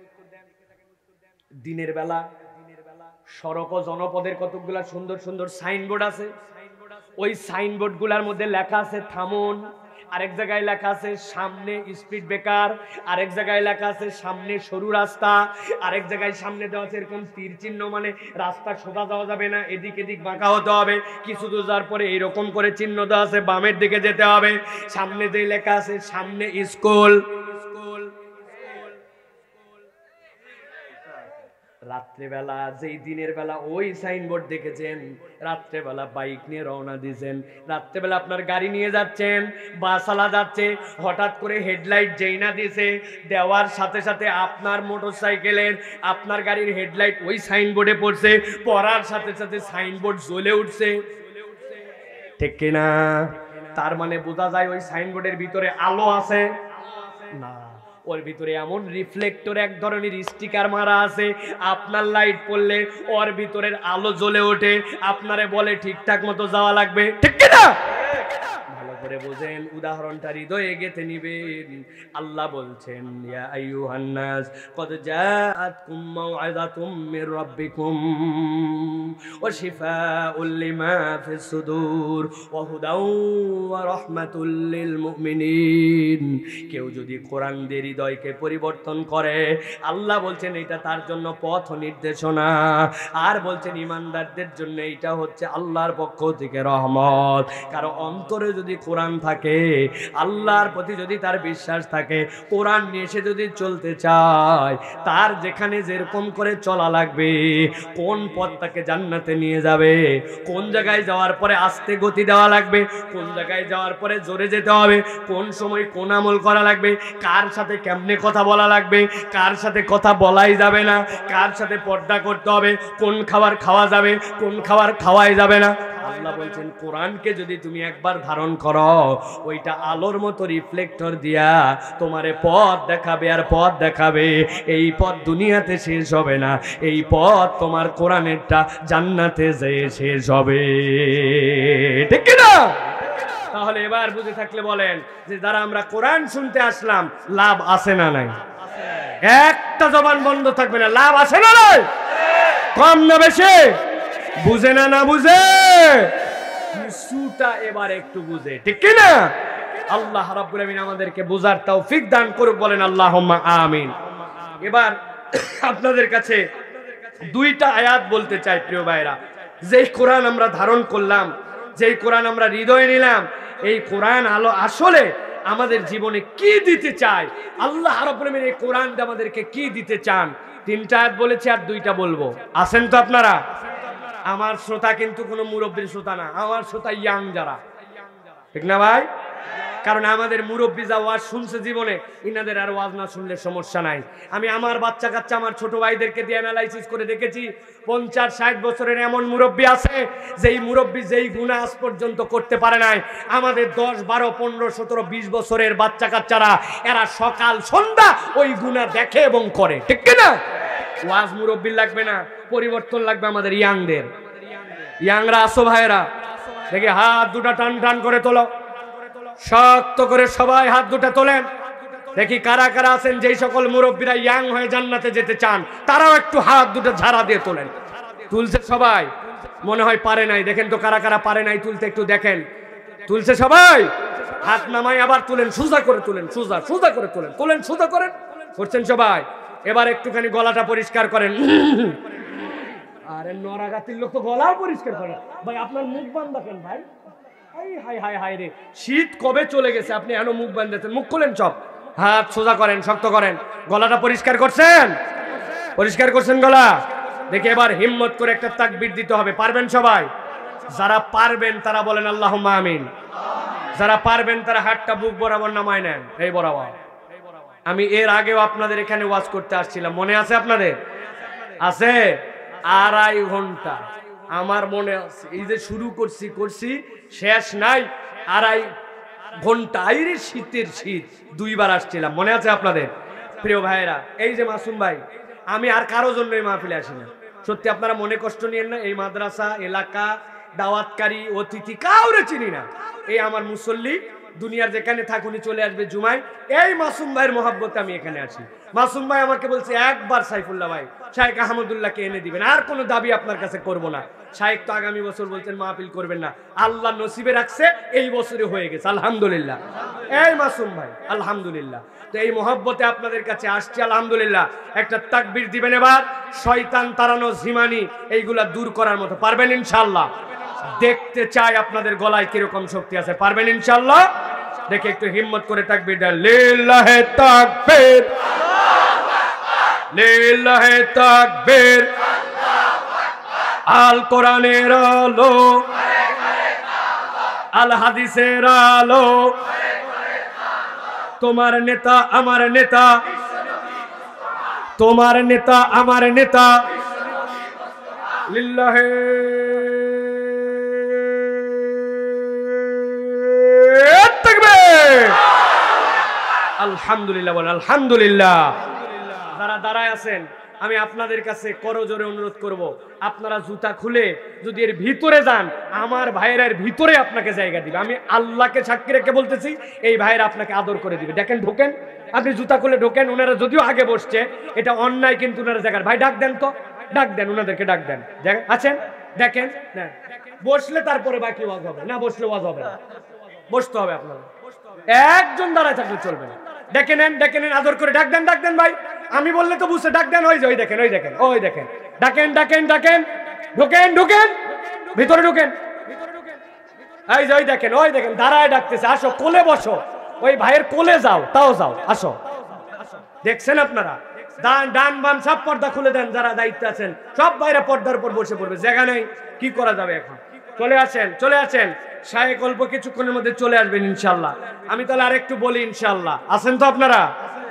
দিনের বেলা সড়ক ও জনপদের কতগুলা সুন্দর সুন্দর সাইনবোর্ড আছে, ওই সাইনবোর্ড গুলার মধ্যে লেখা আছে থামুন, আরেক জায়গায় লেখা আছে সামনে স্পিড ব্রেকার, আরেক জায়গায় লেখা আছে সামনে সরু রাস্তা, আরেক জায়গায় সামনে দেওয়া আছে এরকম তীর চিহ্ন, মানে রাস্তা সোজা যাওয়া যাবে না, এদিক এদিক বাঁকা হতে হবে, কিছু দূর যাওয়ার পরে এরকম করে চিহ্ন দেওয়া আছে বামের দিকে যেতে হবে, সামনে যে লেখা আছে সামনে স্কুল। রাত্রেবেলা, যেই দিনের বেলা ওই সাইনবোর্ড দেখেছেন, রাত্রেবেলা বাইক নিয়ে রওনা দিয়েছেন, রাত্রেবেলা আপনার গাড়ি নিয়ে যাচ্ছেন, বাসালা যাচ্ছে, হঠাৎ করে হেডলাইট যেই না দিয়েছে, দেওয়ার সাথে সাথে আপনার মোটরসাইকেলের, আপনার গাড়ির হেডলাইট ওই সাইনবোর্ডে পড়ছে, পড়ার সাথে সাথে সাইনবোর্ড জ্বলে উঠছে, ঠিক কিনা? তার মানে বোঝা যায় ওই সাইনবোর্ডের ভিতরে আলো আছে না, ওর ভিতরে এমন রিফ্লেক্টর এক ধরনের স্টিকার মারা আছে, আপনার লাইট পড়লে ওর ভিতরের আলো জ্বলে ওঠে, আপনারে বলে ঠিকঠাক মতো যাওয়া লাগবে, ঠিক কিনা? ভালো করে বোঝেন, উদাহরণটা হৃদয়ে গেঁথে নিবেন। আল্লাহ বলছেন ইয়া আইয়ুহান নাস কদ জাআতকুম মাউইযাতুম মির রাব্বিকুম ওয়া শিফাউল লিমা ফিস সুদূর ওয়া হুদাও ওয়া রাহমাতুল লিল মুমিনিন। কেউ যদি কোরআন দিয়ে হৃদয়কে পরিবর্তন করে, আল্লাহ বলছেন এটা তার জন্য পথ নির্দেশনা, আর বলছেন ঈমানদারদের জন্য এটা হচ্ছে আল্লাহর পক্ষ থেকে রহমত। কারণ অন্তরে যদি কোরআন থাকে, আল্লাহর প্রতি যদি তার বিশ্বাস থাকে, কোরআন নিয়ে সে যদি চলতে চায়, তার যেখানে যেরকম করে চলা লাগবে, কোন পথ তাকে জান্নাতে নিয়ে যাবে, কোন জায়গায় যাওয়ার পরে আস্তে গতি দেওয়া লাগবে, কোন জায়গায় যাওয়ার পরে জোরে যেতে হবে, কোন সময় কোন আমল করা লাগবে, কার সাথে কেমনে কথা বলা লাগবে, কার সাথে কথা বলাই যাবে না, কার সাথে পর্দা করতে হবে, কোন খাবার খাওয়া যাবে, কোন খাবার খাওয়াই যাবে না। আল্লাহ বলছেন কোরআনকে যদি তুমি একবার ধারণ করো, ওইটা আলোর মতো রিফ্লেক্টর দিয়া তোমারে পথ দেখাবে, আর পথ দেখাবে। এই পথ দুনিয়াতে শেষ হবে না, এই পথ তোমার কোরআনেরটা জান্নাতে যেয়ে শেষ হবে, ঠিক না? তাহলে এবার বুঝে থাকলে বলেন যে যারা আমরা কোরআন শুনতে আসলাম, লাভ আছে না নাই? একটা জবান বন্ধ থাকবে না, লাভ আছে না নাই? কম না বেশি? বুঝে না না বুঝে? কিছুটা এবার একটু বুঝে, ঠিক কি না? আল্লাহ রাব্বুল আমিন আমাদেরকে বুঝার তৌফিক দান করুক, বলেন আল্লাহুম্মা আমিন। এবার আপনাদের কাছে দুইটা আয়াত বলতে চাই প্রিয় ভাইরা। যেই কোরআন আমরা ধারণ করলাম, যেই কোরআন আমরা হৃদয়ে নিলাম, এই কোরআন আলো আসলে আমাদের জীবনে কি দিতে চায়, আল্লাহ রাব্বুল আমিন এই কোরআন দিয়ে আমাদেরকে কি দিতে চান, তিনটা আয়াত বলেছি আর দুইটা বলবো। আছেন তো আপনারা? আমার শ্রোতা কিন্তু কোনো মুরব্বীর শ্রোতা না, আমার শ্রোতা ইয়াং যারা, ঠিক না ভাই? কারণ আমাদের মুরব্বী যা ওয়াজ শুনছে জীবনে, ইনাদের আর ওয়াজ না শুনলে সমস্যা নাই। আমি আমার বাচ্চা কাচ্চা, আমার ছোট ভাইদেরকে দিয়ে অ্যানালাইসিস করে দেখেছি, পঞ্চাশ ষাট বছরের এমন মুরব্বী আছে যেই মুরব্বী যেই গুনাহ আজ পর্যন্ত করতে পারে নাই। আমাদের দশ বারো পনেরো সতেরো বিশ বছরের বাচ্চা কাচ্চারা, এরা সকাল সন্ধ্যা ওই গুনাহ দেখে এবং করে, ঠিক না? ওয়াজ মুরব্বী লাগবে না, পরিবর্তন লাগবে আমাদের ইয়াংদের। ইয়াংরা আসো ভাইরা, দেখি হাত দুটা টান টান করে তোলো, শক্ত করে সবাই হাত দুটা তোলেন। দেখি কারা কারা আছেন যেই সকল মুরব্বীরা ইয়াং হয়ে জান্নাতে যেতে চান, তারাও একটু হাত দুটো ঝাড়া দিয়ে তোলেন। তুলছে সবাই? মনে হয় পারে নাই। দেখেন তো কারা কারা পারে নাই তুলতে, একটু দেখেন। তুলছে সবাই? হাত নামাই আবার তুলেন, সোজা করে তুলেন, সোজা সোজা করে তুলেন, তুলেন সোজা করেন। করছেন সবাই? এবার একটুখানি গলাটা পরিষ্কার করেন। আরে নরাগাতির লোক তো গলাও পরিষ্কার করেন ভাই, আপনার মুখ বন্ধ রাখেন ভাই। হাই হাই হাই হাই রে, শীত কবে চলে গেছে, আপনি এখনো মুখ বাঁধতেছেন। মুখ খুলেন সব, হাত সোজা করেন, শক্ত করেন। গলাটা পরিষ্কার করছেন? পরিষ্কার করছেন গলা? দেখে এবার হিম্মত করে একটা তাকবীর দিতে হবে। পারবেন সবাই? যারা পারবেন তারা বলেন আল্লাহুম্মা আমিন। যারা পারবেন তারা হাতটা বুক বরাবর নামায় নেন, এই বরাবর। আমি এর আগেও আপনাদের এখানে ওয়াজ করতে আসছিলাম, মনে আছে আপনাদের? আছে? আড়াই ঘন্টা আমার মনে আছে, এই যে শুরু করছি করছি শেষ নাই, আড়াই ঘন্টায় রে শীতের শীত দুইবার আসছিলাম, মনে আছে আপনাদের? প্রিয় ভাইয়েরা, এই যে মাসুম ভাই, আমি আর কারো জন্য এই মাহফিলে আসি না, সত্যি আপনারা মনে কষ্ট নিয়েন না। এই মাদ্রাসা এলাকা দাওয়াতকারী অতিথি কাউরে চিনি না, এই আমার মুসল্লি দুনিয়ার যেখানে থাকুনি চলে আসবে জুমায়, এই মাসুম ভাইয়ের মহব্বতে আমি এখানে আছি। মাসুম ভাই আমাকে বলছে একবার সাইফুল্লাহ ভাই শাইখ আহমদুল্লাহকে এনে দিবেন, আর কোনো দাবি আপনার কাছে করব না। শাইখ তো আগামী বছর বলছেন মাহফিল করবেন না, আল্লাহ নসিবে রাখছে এই বছরে হয়ে গেছে আলহামদুলিল্লাহ। এই মাসুম ভাই আলহামদুলিল্লাহ, তো এই মহব্বতে আপনাদের কাছে আসছি আলহামদুলিল্লাহ। একটা তাকবীর দিবেন এবার, শয়তান তাড়ানো ঝিমানি এইগুলা দূর করার মতো পারবেন ইনশাআল্লাহ? দেখতে চাই আপনাদের গলায় কিরকম শক্তি আছে, পারবেন ইনশাআল্লাহ? দেখে একটু হিম্মত করে তাকবীর দেন, লিল্লাহে তাকবীর, লিল্লাহে তাকবীর। আল কোরআনের আলো, আল হাদিসের আলো, তোমার নেতা আমার নেতা, তোমার নেতা আমার নেতা, লিল্লাহে আলহামদুলিল্লাহ বলেন আলহামদুলিল্লাহ। যারা দাঁড়ায় আছেন আমি আপনাদের কাছে করজোরে অনুরোধ করব, আপনারা জুতা খুলে যদি এর ভিতরে যান, আমার ভাইয়ের এর ভিতরে আপনাকে জায়গা দিবে। আমি আল্লাহকে সাক্ষী রেখে বলতেছি, এই ভাইয়েরা আপনাকে আদর করে দিবে। দেখেন ঢোকেন, আপনি জুতা খুলে ঢোকেন। ওনারা যদিও আগে বসছে, এটা অন্যায়, কিন্তু ওনারা জায়গার ভাই ডাক দেন তো, ডাক দেন, ওনাদেরকে ডাক দেন। আছেন দেখেন, বসলে তারপরে বাকি ওয়াজ হবে না, বসলে ওয়াজ হবে না, বসতে হবে আপনারা। একজন দাঁড়ায় থাকলে চলবে না। ডেকে নেন, ডেকে নেন, আদর করে ডাক দেন, ডাক দেন ভাই। আমি বললে তো বুঝতে ডাক দেন। ওই যে ওই দেখেন, ওই দেখেন, ওই দেখেন, ডাকেন ডাকেন ডাকেন, ঢোকেন ঢোকেন, ভিতরে ঢোকেন। এই যে ওই দেখেন, ওই দেখেন দাঁড়ায় ডাকতেছে, আসো কোলে বসো, ওই ভাইয়ের কোলে যাও, তাও যাও, আসো। দেখছেন আপনারা, ডান ডান বাম সব পর্দা খুলে দেন, যারা দায়িত্ব আছেন সব ভাইরা পর্দার উপর বসে পড়বে, জায়গা নেই, কি করা যাবে এখন? চলে আসেন, চলে আসেন, শায়েখ অল্প কিছুক্ষণের মধ্যে চলে আসবেন ইনশাআল্লাহ। আমি তাহলে আরেকটু বলি ইনশাআল্লাহ, আছেন তো আপনারা?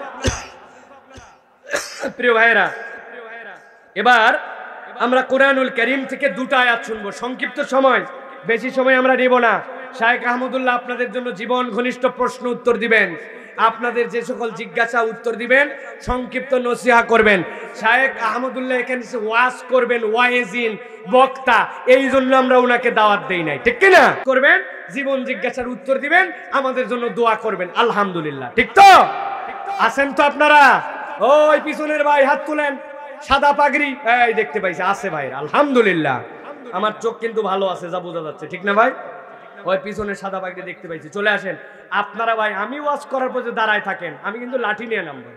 প্রিয় ভাইয়েরা, এবার আমরা কোরআনুল কারীম থেকে দুটো আয়াত শুনবো, সংক্ষিপ্ত সময়, বেশি সময় আমরা নেব না। শায়েখ আহমদুল্লাহ আপনাদের জন্য জীবন ঘনিষ্ঠ প্রশ্ন উত্তর দিবেন, আপনাদের যে সকল জিজ্ঞাসা উত্তর দিবেন, সংক্ষিপ্ত নসিহা করবেন। শায়েখ আহমদুল্লাহ এখানে ওয়াজ করবেন, ওয়াইজিন বক্তা, এই জন্য আমরা ওনাকে দাওয়াত দেই নাই, ঠিক কিনা? করবেন, জীবন জিজ্ঞাসার উত্তর দিবেন, আমাদের জন্য দোয়া করবেন, আলহামদুলিল্লাহ। ঠিক তো? আছেন তো আপনারা? ওই পিছনের ভাই হাত তুলেন, সাদা পাগড়ি, এই দেখতে পাইছে, আছে ভাই, আলহামদুলিল্লাহ। আমার চোখ কিন্তু ভালো আছে, যা বোঝা যাচ্ছে, ঠিক না ভাই? ওই পিছনে সাদা পাগড়ি দেখতে পাইছি, চলে আসেন আপনারা ভাই। আমি ওয়াজ করার পর দাঁড়ায় থাকেন, আমি কিন্তু লাঠি নিয়ে নামবো,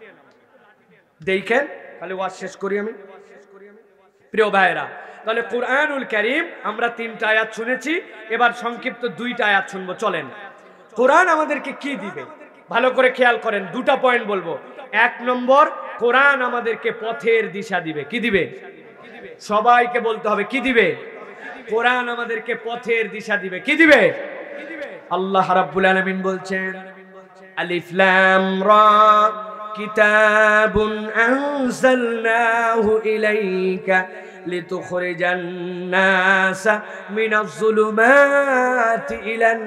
দেখেন খালি ওয়াজ শেষ করি আমি। প্রিয় ভাইয়েরা, তাহলে কোরআনুল কারীম আমরা তিনটা আয়াত শুনেছি, এবার সংক্ষিপ্ত দুইটা আয়াত শুনবো। চলেন, কোরআন আমাদেরকে কি দিবে ভালো করে খেয়াল করেন, দুটা পয়েন্ট বলবো। এক নম্বর, কোরআন আমাদেরকে পথের দিশা দিবে। কি দিবে? সবাইকে বলতে হবে, কি দিবে? কোরআন আমাদেরকে পথের দিশা দিবে। কি দিবে? আল্লাহ রাব্বুল আলামিন বলছেন, আলিফ লাম রা কিতাবুন আনজালনাহু ইলাইকা লিতুখরিজান নাসা মিনাজ যুলুমাতি ইলান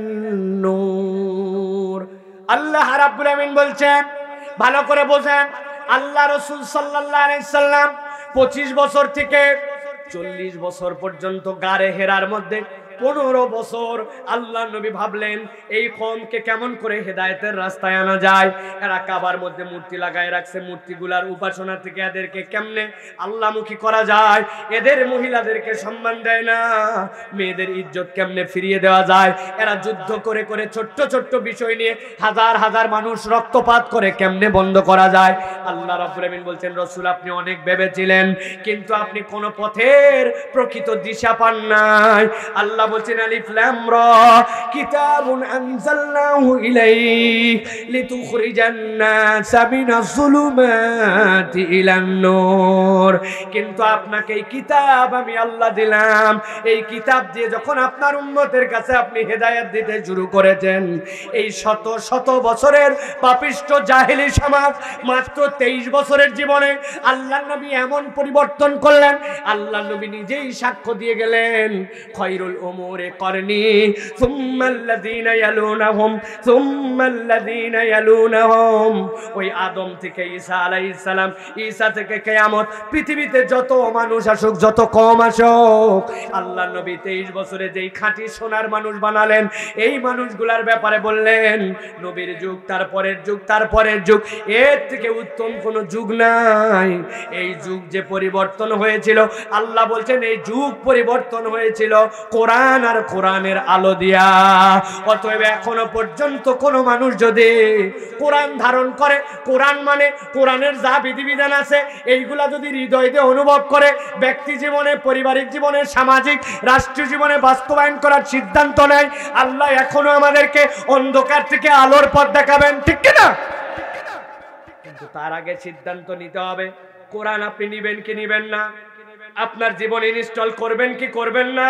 নূর। আল্লাহ রাব্বুল আলামিন বলছেন, ভালো করে বোঝেন, আল্লাহ রাসূল সাল্লাল্লাহু আলাইহি সাল্লাম পঁচিশ বছর থেকে চল্লিশ বছর পর্যন্ত গারে হেরার মধ্যে পনেরো বছর আল্লাহ নবী ভাবলেন এই কওমকে কেমন করে হেদায়েতের রাস্তায় আনা যায়। এরা কাবার মধ্যে মূর্তি লাগায় রাখছে, মূর্তিগুলার উপাসনা থেকে এদেরকে কেমনে আল্লাহমুখী করা যায়, এদের মহিলাদেরকে সম্মান দেয় না, মেয়েদের ইজ্জত কেমনে ফিরিয়ে দেওয়া যায়। এরা যুদ্ধ করে করে ছোট্ট ছোট্ট বিষয় নিয়ে হাজার হাজার মানুষ রক্তপাত করে কেমনে বন্ধ করা যায়। আল্লাহ রাব্বুল আমিন বলছেন, রাসূল আপনি অনেক ভেবেছিলেন, কিন্তু আপনি কোন পথের প্রকৃত দিশা পান নাই। আল্লাহ বলছেন, আলিফ লাম রা কিতাবুন আনজালনাহু ইলাইক লিতুখরিজান নাসা মিনাজ যুলুমাতি ইলান নূর। কিন্তু আপনাকে এই কিতাব আমি আল্লাহ দিলাম, এই কিতাব দিয়ে যখন আপনার উম্মতের কাছে আপনি হেদায়েত দিতে শুরু করেছেন, এই শত শত বছরের পাপিষ্ঠ জাহেলি সমাজ মাত্র তেইশ বছরের জীবনে আল্লাহ নবী এমন পরিবর্তন করলেন, আল্লাহ নবী নিজেই সাক্ষ্য দিয়ে গেলেন, খায়রুল উমুরি করনি সুম্মাল্লাযীনা ইয়ালুনাহুম সুম্মাল্লাযীনা ইয়ালুনাহুম। ওই আদম থেকে ঈসা আলাইহিস সালাম, ঈসা থেকে কিয়ামত, পৃথিবীতে যত মানুষ আসুক, যত কম আসুক, আল্লাহ নবী তেইশ বছরে যেই খাঁটি সোনার মানুষ বানালেন, এই মানুষগুলার ব্যাপারে বললেন নবীর যুগ, তারপরের যুগ, তারপরের যুগ, এর থেকে উত্তম কোন যুগ নাই। এই যুগ যে পরিবর্তন হয়েছিল, আল্লাহ বলছেন এই যুগ পরিবর্তন হয়েছিল কোরআন আর কোরআনের আলো দিয়া। অতএব এখনো পর্যন্ত কোন মানুষ যদি কোরআন ধারণ করে, কোরআন মানে কোরআনের যা বিধিবিধান আছে এইগুলা যদি হৃদয় দিয়ে অনুভব করে, ব্যক্তি জীবনে, পারিবারিক জীবনে, সামাজিক, রাষ্ট্রীয় জীবনে বাস্তবায়ন করার সিদ্ধান্ত নেয়, আল্লাহ এখনো আমাদেরকে অন্ধকার থেকে আলোর পথ দেখাবেন, ঠিক কিনা? কিন্তু তার আগে সিদ্ধান্ত নিতে হবে কোরআন আপনি নিবেন কি নিবেন না, আপনার জীবনে ইনস্টল করবেন কি করবেন না।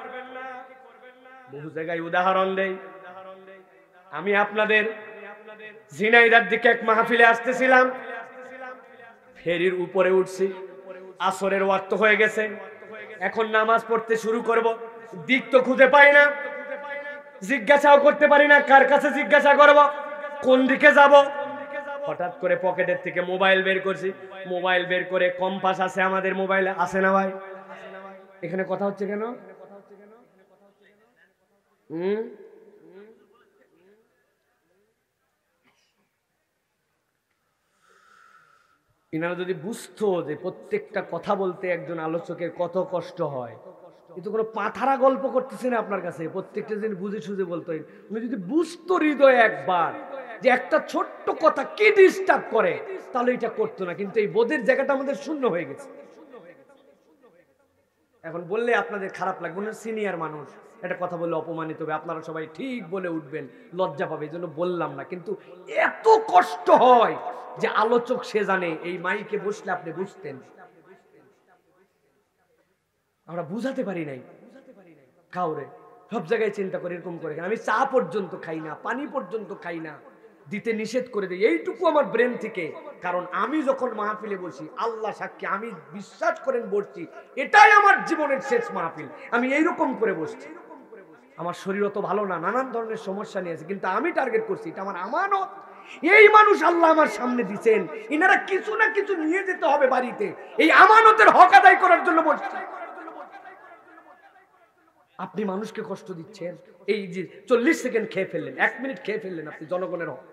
বহু জায়গায় উদাহরণ দেই। আমি আপনাদের ঝিনাইদার দিকে এক মাহফিলে আসতেছিলাম, ফেরির উপরে উঠছি, আসরের ওয়াক্ত হয়ে গেছে, এখন নামাজ পড়তে শুরু করব, দিক তো খুঁজে পাই না, জিজ্ঞাসাও করতে পারি না, কার কাছে জিজ্ঞাসা করব, কোন দিকে যাব। হঠাৎ করে পকেটের থেকে মোবাইল বের করছি, মোবাইল বের করে, কম্পাস আছে আমাদের মোবাইলে, আছে না ভাই? এখানে কথা হচ্ছে কেন? হুম ইনারা যদি বুঝতো যে প্রত্যেকটা কথা বলতে একজন আলোচকের কত কষ্ট হয়, কিন্তু কোনো পাথারা গল্প করতেছে না আপনার কাছে, প্রত্যেকটা দিন বুঝে সুঝে বলতো। উনি যদি বুঝতো হৃদয়ে একবার যে একটা ছোট্ট কথা কি ডিস্টার্ব করে, তাহলে এটা করতো না। কিন্তু এই বোধের জায়গাটা আমাদের শূন্য হয়ে গেছে। এখন বললে আপনাদের খারাপ লাগবে না, সিনিয়র মানুষ একটা কথা বললে অপমানিত হবে, আপনারা সবাই ঠিক বলে উঠবেন, লজ্জা পাবে, এই জন্য বললাম না। কিন্তু এত কষ্ট হয় যে আলোচক সে জানে, এই মাইকে বসলে আপনি বুঝতেন, আমরা বুঝাতে পারি নাই কাউরে। সব জায়গায় চিন্তা করে এরকম করে, আমি চা পর্যন্ত খাই না, পানি পর্যন্ত খাই না, দিতে নিষেধ করে দিই, এইটুকু আমার ব্রেন থেকে। কারণ আমি যখন মাহফিলে বসি, আল্লাহ সাক্ষী, আমি বিশ্বাস করেন বসছি, এটাই আমার জীবনের শেষ মাহফিল, আমি এইরকম করে বসছি। আমার শরীর অত ভালো না, নানান ধরনের সমস্যা নিয়েছে, কিন্তু আমি টার্গেট করছি, এটা আমার আমানত। এই মানুষ আল্লাহ আমার সামনে দিচ্ছেন, এনারা কিছু না কিছু নিয়ে যেতে হবে বাড়িতে, এই আমানতের হক আদায় করার জন্য বসছি। আপনি মানুষকে কষ্ট দিচ্ছেন, এই যে চল্লিশ সেকেন্ড খেয়ে ফেললেন, এক মিনিট খেয়ে ফেললেন আপনি জনগণের হক।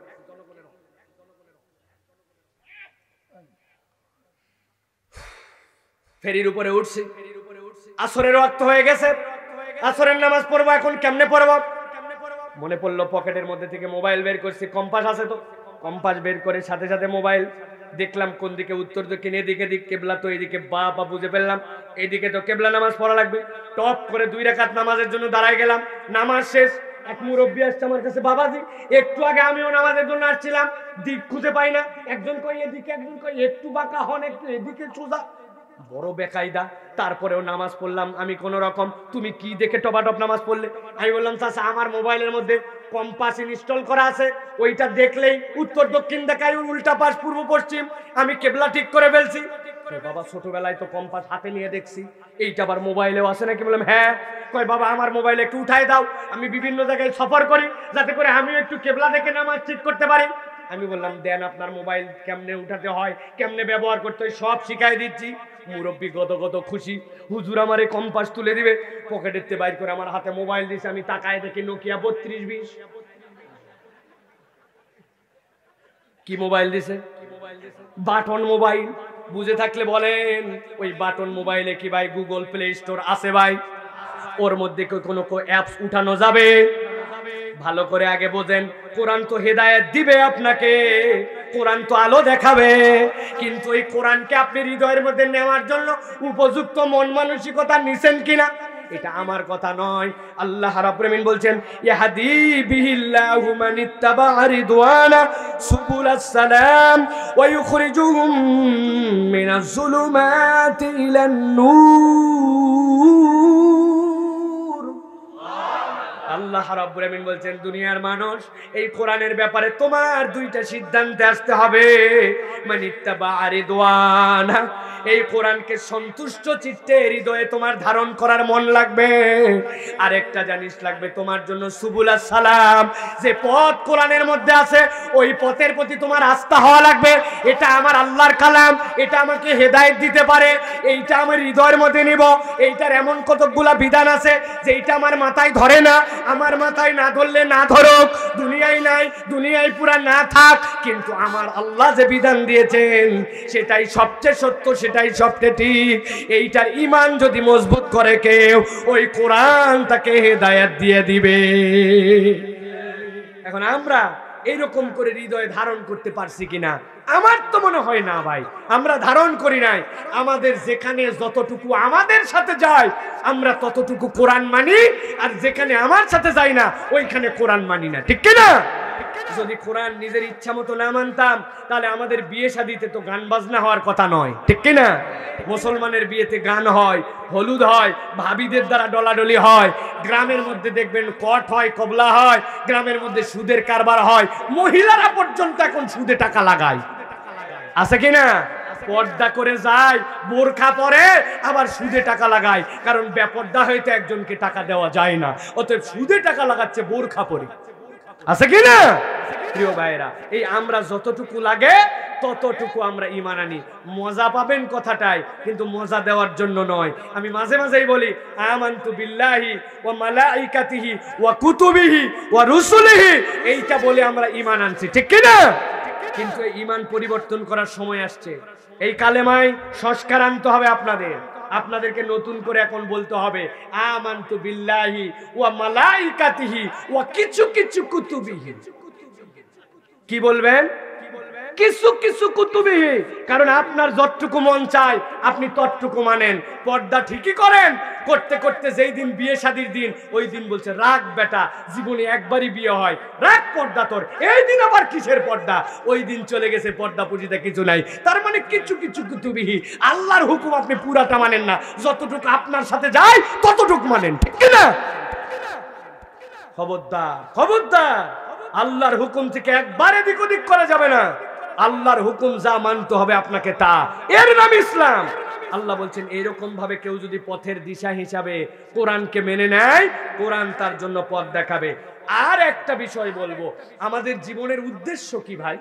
ফেরির উপরে উঠছি, আসরের ওয়াক্ত হয়ে গেছে, আসরের নামাজ পড়বো, এখন কেমনে পড়বো? মনে পড়লো পকেটের মধ্যে থেকে মোবাইল বের করছি, কম্পাস আছে তো, কম্পাস বের করে সাথে সাথে মোবাইল দেখলাম কোন দিকে, উত্তর দক্ষিণ, এদিকে দিক, কেবলা তো এইদিকে, বা বা বুঝে ফেললাম এইদিকে তো কেবলা নামাজ পড়া লাগবে। টপ করে দুই রাকাত নামাজের জন্য দাঁড়ায় গেলাম, নামাজ শেষ। এক মুরব্বী আসছে আমার কাছে, বাবাজি একটু আগে আমিও নামাজের জন্য আসছিলাম, দিক খুঁজে পাই না, একজন কই এদিকে, একজন কই একটু বাঁকা হন, একটু এদিকে সোজা, বড় বেকায়দা। তারপরেও নামাজ পড়লাম আমি কোন রকম। তুমি কি দেখে টপাটপ নামাজ পড়লে? আমি বললাম চাচা আমার মোবাইলের মধ্যে কম্পাস ইনস্টল করা আছে, ওইটা দেখলেই উত্তর দক্ষিণ দেখায়, উল্টা পাশ পূর্ব পশ্চিম, আমি কেবলা ঠিক করে ফেলছি। বাবা ছোটবেলায় তো কম্পাস হাতে নিয়ে দেখছি, এইটা আবার মোবাইলেও আছে নাকি? বললাম হ্যাঁ। কয় বাবা আমার মোবাইলে একটু উঠাই দাও, আমি বিভিন্ন জায়গায় সফর করি, যাতে করে আমিও একটু কেবলা দেখে নামাজ ঠিক করতে পারি। আমি বললাম দেন আপনার মোবাইল কেমনে উঠাতে হয়, কেমনে ব্যবহার করতে হয়, সব শিখাই দিচ্ছি। মুরব্বী গত গত খুশি, হুজুর আমার এই কম্পাস তুলে দিবে, পকেটের বাইর করে আমার হাতে মোবাইল দিছে। আমি তাকায় দেখি নোকিয়া বত্রিশ বিশ। কি মোবাইল দিছে? Button mobile. বুঝে থাকলে বলেন, ওই বাটন মোবাইলে কি ভাই গুগল প্লে স্টোর আছে ভাই? ওর মধ্যে কোনো অ্যাপস উঠানো যাবে? ভালো করে আগে বোঝেন, কোরআন তো হেদায়েত দিবে আপনাকে, কোরআন তো আলো দেখাবে, কিন্তু এই কোরআনকে আপনি হৃদয়ের মধ্যে নেওয়ার জন্য উপযুক্ত মন মানসিকতা নিছেন কিনা, এটা আমার কথা নয়। আল্লাহ রাব্বুল আমিন বলছেন, ইয়াহদি বিহিল্লাহু মানিত্তাবা রিদওয়ানা সুবুলাস সালাম ওয়া ইউখরিজুহুম মিনাজ যুলুমাতি ইলান নূর। আল্লাহ রাব্বুল আমিন বলছেন, দুনিয়ার মানুষ এই কোরআনের ব্যাপারে তোমার দুইটা সিদ্ধান্তে আসতে হবে। মানিত্তাবা রিদওয়ানা, এই কোরআনকে সন্তুষ্ট চিত্তে হৃদয়ে তোমার ধারণ করার মন লাগবে। আর একটা জানিস লাগবে তোমার জন্য সুবুলাস সালাম, যে পথ কোরআনের মধ্যে আছে ওই পথের প্রতি তোমার আস্থা হওয়া লাগবে। এটা আমার আল্লাহর কালাম, এটা আমাকে হেদায়েত দিতে পারে, এইটা আমার হৃদয়ের মধ্যে নিব। এইটার এমন কতগুলা বিধান আছে যে এইটা আমার মাথায় ধরে না, আমার মাথায় না ধরলে না ধরুক, দুনিয়ায় নাই, দুনিয়ায় পুরা না থাক, কিন্তু আমার আল্লাহ যে বিধান দিয়েছেন সেটাই সবচেয়ে সত্য, সেটাই সবচেয়ে ঠিক। এইটার ঈমান যদি মজবুত করে কেউ, ওই কোরআন তাকে হেদায়েত দিয়ে দিবে। এখন আমরা এইরকম করে হৃদয়ে ধারণ করতে পারছি কিনা? আমার তো মনে হয় না ভাই, আমরা ধারণ করি নাই। আমাদের যেখানে যতটুকু আমাদের সাথে যায় আমরা ততটুকু কোরআন মানি, আর যেখানে আমার সাথে যায় না ওইখানে কোরআন মানি না, ঠিক কিনা? যদি কোরআন নিজের ইচ্ছা মতো না মানতাম তাহলে আমাদের বিয়ে শাদীতে তো গান বাজনা হওয়ার কথা নয়, ঠিক কিনা? মুসলমানের বিয়েতে গান হয়, হলুদ হয়, ভাবিদের দ্বারা ডলাডলি হয়, গ্রামের মধ্যে দেখবেন কট হয়, কবলা হয়, গ্রামের মধ্যে সুদের কারবার হয়, মহিলারা পর্যন্ত এখন সুদে টাকা লাগায়, আছে কিনা? পর্দা করে যায়, বোরখা পরে, আবার সুদে টাকা লাগায়, কারণ বেপর্দা হইতে একজনকে টাকা দেওয়া যায় না, অতএব সুদে টাকা লাগাচ্ছে বোরখা পরে, আছে কিনা? প্রিয় ভাইরা, এই আমরা যতটুকু লাগে ততটুকু আমরা ঈমান আনি। মজা পাবেন কথাটাই, কিন্তু মজা দেওয়ার জন্য নয়। আমি মাঝে মাঝেই বলি আমানতু বিল্লাহি ওয়া মালাইকাতিহি ওয়া কুতুবিহি ওয়া রুসুলিহি, এইটা বলে আমরা ঈমান আনছি, ঠিক কি না? কিন্তু এই ঈমান পরিবর্তন করার সময় আসছে। এই কালেমায় সংস্কার আনতে হবে আপনাদের, আপনাদেরকে নতুন করে এখন বলতে হবে আমানতু বিল্লাহি ওয়া মালাইকাতিহি ওয়া কিছু কিছু কুতুবিহি। কি বলবেন? কিছু কিছু কুতুবিহি, কারণ আপনার যতটুকু মন চায় আপনি ততটুকু মানেন, পর্দা ঠিকই করেন, করতে করতে যেই দিন বিয়ে শাদীর দিন ওই দিন বলছে রাগ বেটা, জীবনে একবারই বিয়ে হয়, রাগ পর্দা তোর, এই দিন আবার কিসের পর্দা? ওই দিন চলে গেছে, পর্দা পুজিতে কিছু নাই। তার মানে কিছু কিছু কুতুবিহি, আল্লাহর হুকুম আপনি পুরাটা মানেন না, যতটুকু আপনার সাথে যায় ততটুকু মানেন, ঠিক কিনা? খবরদার খবরদার, আল্লাহর হুকুম থেকে একবার এদিক ওদিক করা যাবে না। আল্লাহর হুকুম যা মানতে হবে আপনাকে তা, এর নাম ইসলাম। আল্লাহ বলছেন এরকম ভাবে কেউ যদি পথের দিশা হিসাবে কোরআনকে মেনে নেয়, কোরআন তার জন্য পথ দেখাবে। আর একটা বিষয় বলবো, আমাদের জীবনের উদ্দেশ্য কি ভাই?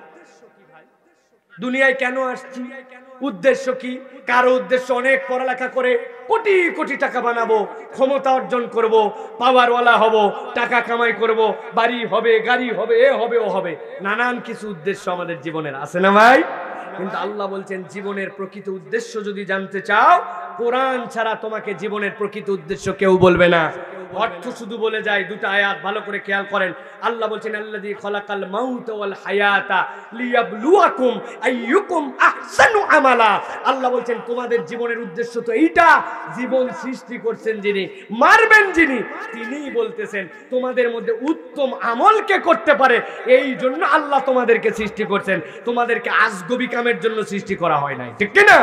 দুনিয়ায় কেন আসছি? উদ্দেশ্য কি? কারো উদ্দেশ্য অনেক পড়ালেখা করে কোটি কোটি টাকা বানাবো, ক্ষমতা অর্জন করব, পাওয়ারওয়ালা হব, টাকা কামাই করব, বাড়ি হবে, গাড়ি হবে, এ হবে, ও হবে, নানান কিছু উদ্দেশ্য আমাদের জীবনের আছে না ভাই? কিন্তু আল্লাহ বলছেন জীবনের প্রকৃত উদ্দেশ্য যদি জানতে চাও, কোরআন ছাড়া তোমাকে জীবনের প্রকৃত উদ্দেশ্য কেউ বলবে না। অর্থ শুধু বলে যায় দুটো আয়াত, ভালো করে খেয়াল করেন। আল্লাহ বলছেন আল্লাযী খালাকাল মাউতা ওয়াল হায়াতা লিয়াবলুয়াকুম আইয়ুকুম আহসানু আমালা। আল্লাহ বলছেন তোমাদের জীবনের উদ্দেশ্য তো এইটা, জীবন সৃষ্টি করছেন যিনি, মারবেন যিনি, তিনিই বলতেছেন তোমাদের মধ্যে উত্তম আমল কে করতে পারে, এই জন্য আল্লাহ তোমাদেরকে সৃষ্টি করছেন, তোমাদেরকে আজগবি কামের জন্য সৃষ্টি করা হয় নাই, ঠিক কি না?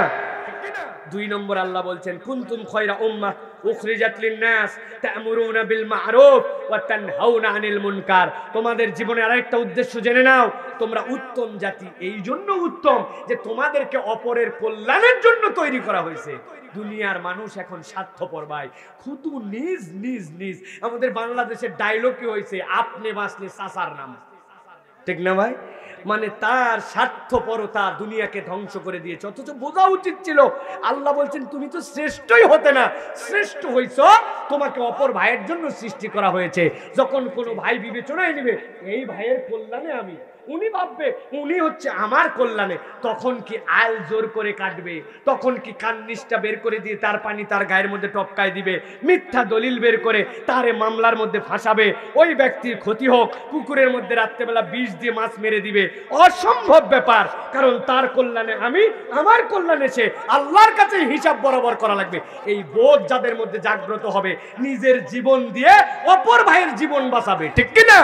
দুই নম্বর আল্লাহ বলছেন কুনতুম খায়রা উম্মাহ উখরিজাত লিন-নাস তা'মুরুনা বিল মা'রুফ ওয়া তানহাউনা আনিল মুনকার। তোমাদের জীবনে আরেকটা উদ্দেশ্য জেনে নাও, তোমরা উত্তম জাতি এই জন্য উত্তম যে তোমাদেরকে অপরের কল্যাণের জন্য তৈরি করা হয়েছে। দুনিয়ার মানুষ এখন স্বার্থপর ভাই, শুধু নিজ নিজ নিজ। আমাদের বাংলাদেশের ডায়লগই হয়েছে আপনি বাঁচলে চাচার নাম, ঠিক না ভাই? মানে তার স্বার্থপরতা দুনিয়াকে ধ্বংস করে দিয়েছে। অথচ বোঝা উচিত ছিল আল্লাহ বলছেন তুমি তো শ্রেষ্ঠই হতে না, শ্রেষ্ঠ হইছ তোমাকে অপর ভাইয়ের জন্য সৃষ্টি করা হয়েছে। যখন কোনো ভাই বিবেচনায় নিবে এই ভাইয়ের কল্যাণে আমি, উনি ভাববে উনি হচ্ছে আমার কল্যাণে, তখন কি আল জোর করে কাটবে, তখন কি কান্নিসটা বের করে দিয়ে তার পানি তার গায়ের মধ্যে টপকায় দিবে, মিথ্যা দলিল বের করে তারে মামলার মধ্যে ফাঁসাবে, ওই ব্যক্তির ক্ষতি হোক, পুকুরের মধ্যে রাত্রেবেলা বিষ দিয়ে মাছ মেরে দিবে। অসম্ভব ব্যাপার, কারণ তার কল্যাণে আমি, আমার কল্যাণে সে, আল্লাহর কাছে হিসাব বরাবর করা লাগবে। এই বোধ যাদের মধ্যে জাগ্রত হবে, নিজের জীবন দিয়ে অপর ভাইয়ের জীবন বাঁচাবে, ঠিক কিনা?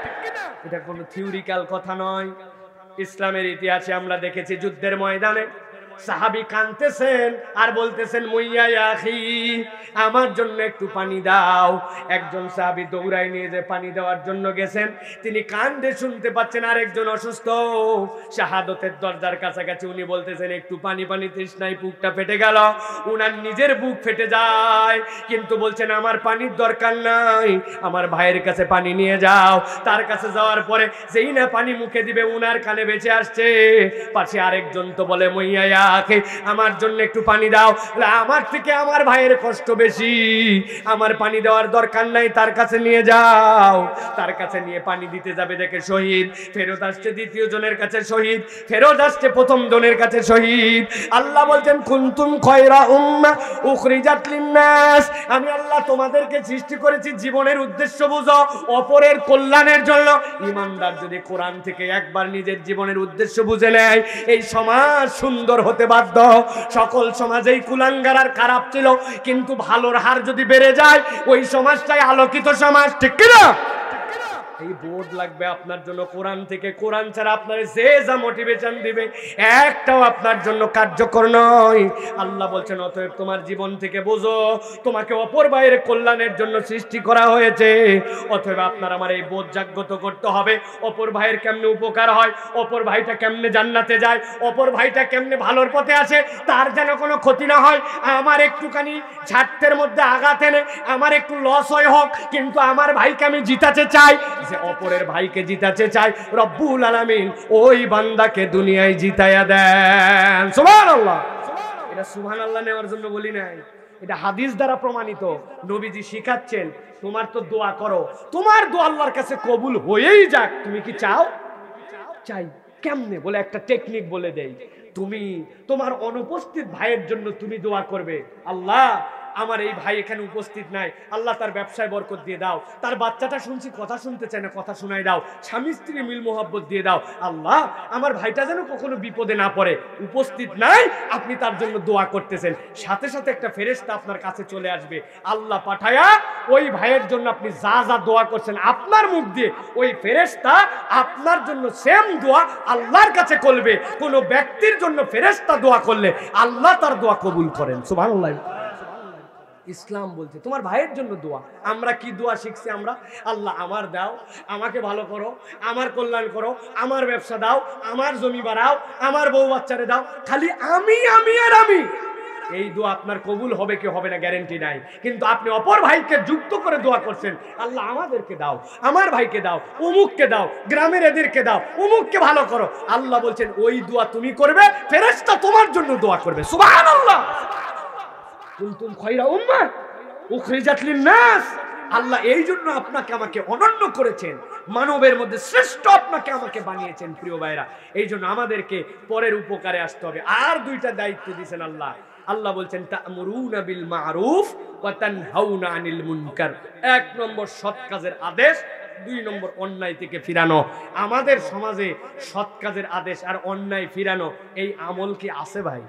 এটা কোনো থিওরিক্যাল কথা নয়। ইসলামের ইতিহাসে আমরা দেখেছি যুদ্ধের ময়দানে সাহাবী কাঁদতেছেন আর বলতেছেন মুইয়া ইয়া আখি, আমার জন্য একটু পানি দাও। একজন সাহাবী দৌড়ায় নিয়ে যে পানি দেওয়ার জন্য গেছেন, তিনি কান্দে শুনতে পাচ্ছেন আরেকজন অসুস্থ শাহাদতের দরজার কাছাকাছি, উনি বলতেছেন একটু পানি পানি তৃষ্ণায় বুকটা ফেটে গেল। উনার নিজের বুক ফেটে যায়, কিন্তু বলছেন আমার পানির দরকার নাই, আমার ভাইয়ের কাছে পানি নিয়ে যাও। তার কাছে যাওয়ার পরে যেই না পানি মুখে দিবে উনার কানে বেঁচে আসছে। পাশে আরেকজন তো বলে মুইয়া ইয়া আখি, আমার জন্য একটু পানি দাও। আমার থেকে আমার ভাইয়ের কষ্ট বেশি, আমার পানি দেওয়ার দরকার নাই, তার কাছে নিয়ে যাও। তার কাছে নিয়ে পানি দিতে যাবে, দেখে শহীদ। ফেরত আসছে দ্বিতীয় জনের কাছে শহীদ, ফেরত আসছে প্রথম জনের কাছে শহীদ। আল্লাহ বলছেন কুনতুম খায়রা উম্মাহ উখরিজাত লিন-নাস, আমি আল্লাহ তোমাদেরকে সৃষ্টি করেছি জীবনের উদ্দেশ্য বুঝো, অপরের কল্যাণের জন্য। ইমানদার যদি কোরআন থেকে একবার নিজের জীবনের উদ্দেশ্য বুঝে নেয়, এই সমাজ সুন্দর হতে বাধ্য। সকল সমাজেই কুলাঙ্গার আর খারাপ ছিল, কিন্তু ভালোর হার যদি বেড়ে যায় ওই সমাজটাই আলোকিত সমাজ, ঠিক কিনা? এই বোর্ড লাগবে আপনার জন্য কোরআন থেকে। কোরআন ছাড়া আপনার যে যা মোটিভেশন দিবে একটাও আপনার জন্য কার্যকর নয়। আল্লাহ বলছেন অতএব তোমার জীবন থেকে বোঝো, তোমাকে অপর ভাইয়ের কল্যাণের জন্য সৃষ্টি করা হয়েছে। অতএব আপনার আমার এই বোধ জাগ্রত করতে হবে, অপর ভাইয়ের কেমনে উপকার হয়, অপর ভাইটা কেমনে জান্নাতে যায়, অপর ভাইটা কেমনে ভালোর পথে আসে, তার যেন কোনো ক্ষতি না হয়। আমার একটুখানি স্বার্থের মধ্যে আঘাত এনে আমার একটু লস হয় হোক, কিন্তু আমার ভাইকে আমি জিতাতে চাই। যে অপরের ভাইকে জিতাতে চাই, রব্বুল আলামিন ওই বান্দাকে দুনিয়ায় জিতায়া দেন। সুবহানাল্লাহ। এটা সুবহানাল্লাহ নেওয়ার জন্য বলি নাই, এটা হাদিস দ্বারা প্রমাণিত। নবীজি শিখাচ্ছেন তোমার তো দোয়া করো, তোমার দোয়া আল্লাহর কাছে কবুল হয়েই যাক। তুমি কি চাও? চাই। কেমনে? বলে একটা টেকনিক বলে দেই। তুমি তোমার অনুপস্থিত ভাইয়ের জন্য তুমি দোয়া করবে, আল্লাহ আমার এই ভাই এখানে উপস্থিত নাই, আল্লাহ তার ব্যবসায় বরকত দিয়ে দাও। তার বাচ্চাটা শুনছি কথা শুনতে চায় না, কথা শোনাই দাও। স্বামী স্ত্রী মিল মোহাব্বত দিয়ে দাও। আল্লাহ আমার ভাইটা যেন কখনো বিপদে না পড়ে। উপস্থিত নাই, আপনি তার জন্য দোয়া করতেছেন, সাথে সাথে একটা ফেরেশতা আপনার কাছে চলে আসবে। আল্লাহ পাঠায়া ওই ভাইয়ের জন্য আপনি যা যা দোয়া করছেন আপনার মুখ দিয়ে, ওই ফেরেশতা আপনার জন্য সেম দোয়া আল্লাহর কাছে করবে। কোনো ব্যক্তির জন্য ফেরেশতা দোয়া করলে আল্লাহ তার দোয়া কবুল করেন। সুবহানাল্লাহ। ইসলাম বলছে তোমার ভাইয়ের জন্য দোয়া। আমরা কি দোয়া শিখছি? আমরা আল্লাহ আমার দাও, আমাকে ভালো করো, আমার কল্যাণ করো, আমার ব্যবসা দাও, আমার জমি বাড়াও, আমার বউ বাচ্চারে দাও। খালি আমি আমি আর আমি। এই দোয়া আপনার কবুল হবে কি হবে না গ্যারান্টি নাই, কিন্তু আপনি অপর ভাইকে যুক্ত করে দোয়া করছেন, আল্লাহ আমাদেরকে দাও, আমার ভাইকে দাও, অমুককে দাও, গ্রামের এদেরকে দাও, অমুককে ভালো করো। আল্লাহ বলছেন ওই দোয়া তুমি করবে, ফেরেশতা তোমার জন্য দোয়া করবে। সুবহানাল্লাহ। কুনতুম খায়রা উম্মাহ উখরিজাত লিন-নাস, আল্লাহ এই জন্য আপনাকে আমাকে অনন্য করেছেন, মানবের মধ্যে শ্রেষ্ঠ আপনাকে আমাকে বানিয়েছেন। প্রিয় ভাইরা, এই জন্য আমাদেরকে পরের উপকারে আসতে হবে। আর দুইটা দায়িত্ব দিয়েছেন আল্লাহ। আল্লাহ বলছেন তা'মুরুনা বিল মা'রুফ ওয়া তানহাউনা আনিল মুনকার। এক নম্বর সৎ কাজের আদেশ, দুই নম্বর অন্যায় থেকে ফিরানো। আমাদের সমাজে সৎ কাজের আদেশ আর অন্যায় ফিরানো এই আমল কি আছে ভাই?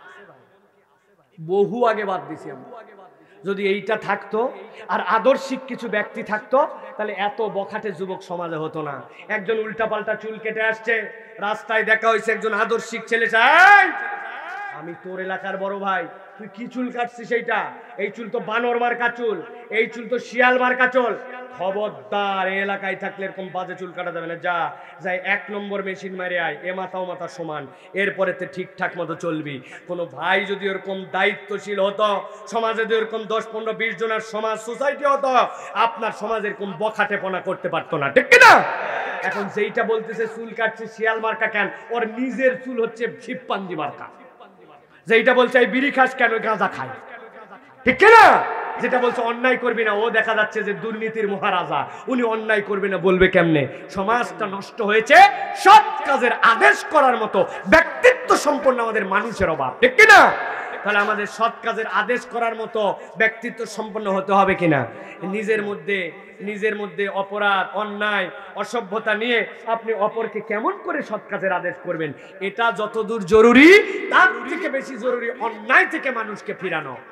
বহু আগে বাদ দিছি আমরা। যদি এইটা থাকতো আর আদর্শিক কিছু ব্যক্তি থাকতো, তাহলে এত বখাটে যুবক সমাজে হতো না। একজন উল্টাপাল্টা চুল কেটে আসছে, রাস্তায় দেখা হয়েছে একজন আদর্শিক ছেলে, চাই আমি তোর এলাকার বড় ভাই, তুই কি চুল কাটছিস? এইটা এই চুল তো বানর মার্কা চুল, এই চুল তো শিয়াল মার্কা চুল। খবরদার, এই এলাকায় থাকলে এরকম বাজে চুল কাটা যাবে না। যা যাই এক নম্বর মেশিন মারে আয়, এ মাথাও মাথা সমান, এরপরে তো ঠিকঠাক মতো চলবি। কোনো ভাই যদি ওরকম দায়িত্বশীল হতো, সমাজে যদি ওরকম দশ পনেরো বিশ জনের সমাজ সোসাইটি হতো, আপনার সমাজে এরকম বখাটেপনা করতে পারতো না, ঠিক কিনা? এখন যেইটা বলতেছে চুল কাটছে শিয়াল মার্কা, কেন? ওর নিজের চুল হচ্ছে শিবপাঞ্জি মার্কা। যেইটা বলছে এই বিড়ি খাস কেন? গাঁজা খায়, ঠিক কিনা? যেটা বলছে অন্যায় করবি না, ও দেখা যাচ্ছে যে দুর্নীতির মহারাজা, উনি অন্যায় করবে না বলবে কেমনে? সমাজটা নষ্ট হয়েছে সৎ কাজের আদেশ করার মতো ব্যক্তিত্ব সম্পন্ন আমাদের মানুষের অভাব, ঠিক কিনা? তাহলে আমাদের সৎ কাজের আদেশ করার মতো ব্যক্তিত্ব সম্পন্ন হতে হবে কিনা? নিজের মধ্যে নিজের মধ্যে অপরাধ, অন্যায়, অসভ্যতা নিয়ে আপনি অপরকে কেমন করে সৎ কাজের আদেশ করবেন, এটা যতদূর জরুরি তার থেকে বেশি জরুরি অন্যায় থেকে মানুষকে ফিরানো।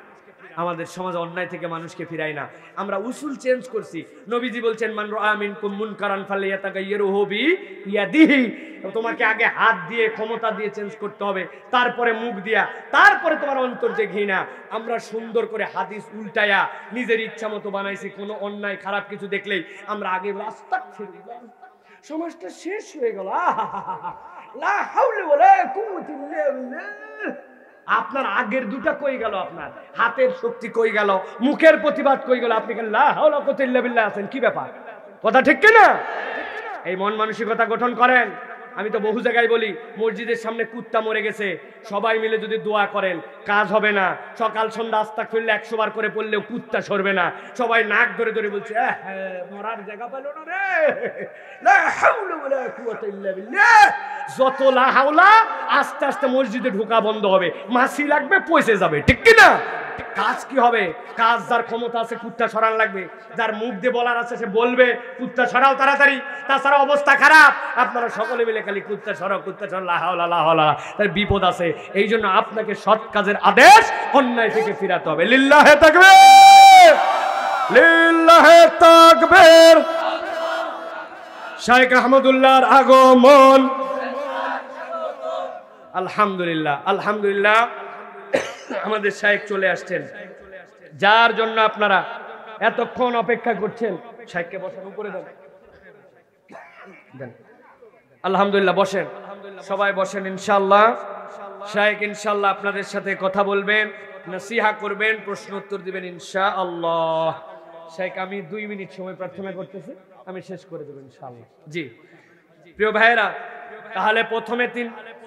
আমাদের সমাজে অন্যায় থেকে মানুষকে ফিরাই না। আমরা উসুল চেঞ্জ করছি। নবীজি বলছেন মান রাআ মিনকুম মুনকারান ফালিয়াতাগায়্যিরহু বিয়াদিহি, তোমাকে আগে হাত দিয়ে ক্ষমতা দিয়ে চেঞ্জ করতে হবে, তারপরে মুখ দিয়া, তারপরে তোমার অন্তর যে ঘৃণা। আমরা সুন্দর করে হাদিস উল্টায়া নিজের ইচ্ছা মতো বানাইছি। কোনো অন্যায় খারাপ কিছু দেখলেই আমরা আগে আস্তাগফিরুল্লাহ, সমাজটা শেষ হয়ে গেল। লা হাওলা ওয়ালা কুওয়াতা ইল্লা বিল্লাহ। আপনার আগের দুটা কই গেল? আপনার হাতের শক্তি কই গেল? মুখের প্রতিবাদ কই গেল? আপনি কেন লা হাওলা কুওয়াতা ইল্লা বিল্লাহ আছেন? কি ব্যাপার? কথা ঠিক কি না? এই মন মানসিকতা গঠন করেন। আমি তো বহু জায়গায় বলি, মসজিদের সামনে কুত্তা মরে গেছে, সবাই মিলে যদি দোয়া করেন কাজ হবে না। সকাল সন্ধ্যা আস্তাগফিরুল্লাহ একশো বার করে পড়লেও কুত্তা সরবে না। সবাই নাক ধরে ধরে বলছে মরার জায়গা পেল না রে, লা হাওলা ওয়ালা কুওয়াতা ইল্লা বিল্লাহ। যত লা হাওলা আস্তে আস্তে মসজিদে ঢোকা বন্ধ হবে, মাছি লাগবে, পয়সে যাবে। ঠিক কি না? কাজ কি হবে? কাজ যার ক্ষমতা আছে কুত্তা সরান লাগবে, যার মুখ দিয়ে বলার আছে সে বলবে কুত্তা সরাও তাড়াতাড়ি, তাছাড়া অবস্থা খারাপ। আপনারা সকলে মিলে খালি কুত্তা সরাও কুত্তা সরাও, লা হাওলা লা হাওলা, তার বিপদ আছে। এই জন্য আপনাকে সৎ কাজের আদেশ, অন্যায় থেকে ফিরাতে হবে। লিল্লাহে তাকবীর, লিল্লাহে তাকবীর। শাইখ আহমদুল্লাহর আগমন। আলহামদুলিল্লাহ, আলহামদুলিল্লাহ, আমাদের শাইখ চলে আসছেন, যার জন্য আপনারা এতক্ষণ অপেক্ষা করছেন। শাইখকে বসেন, উপরে দেন, দেন। আলহামদুলিল্লাহ, বসেন, সবাই বসেন। ইনশাআল্লাহ শাইখ ইনশাআল্লাহ আপনাদের সাথে কথা বলবেন, নসিহা করবেন, প্রশ্ন উত্তর দিবেন ইনশাআল্লাহ। শাইখ আমি দুই মিনিট সময় প্রার্থনা করতেছি, আমি শেষ করে দেব ইনশাআল্লাহ। জি প্রিয় ভাইয়েরা, তাহলে প্রথমে তিন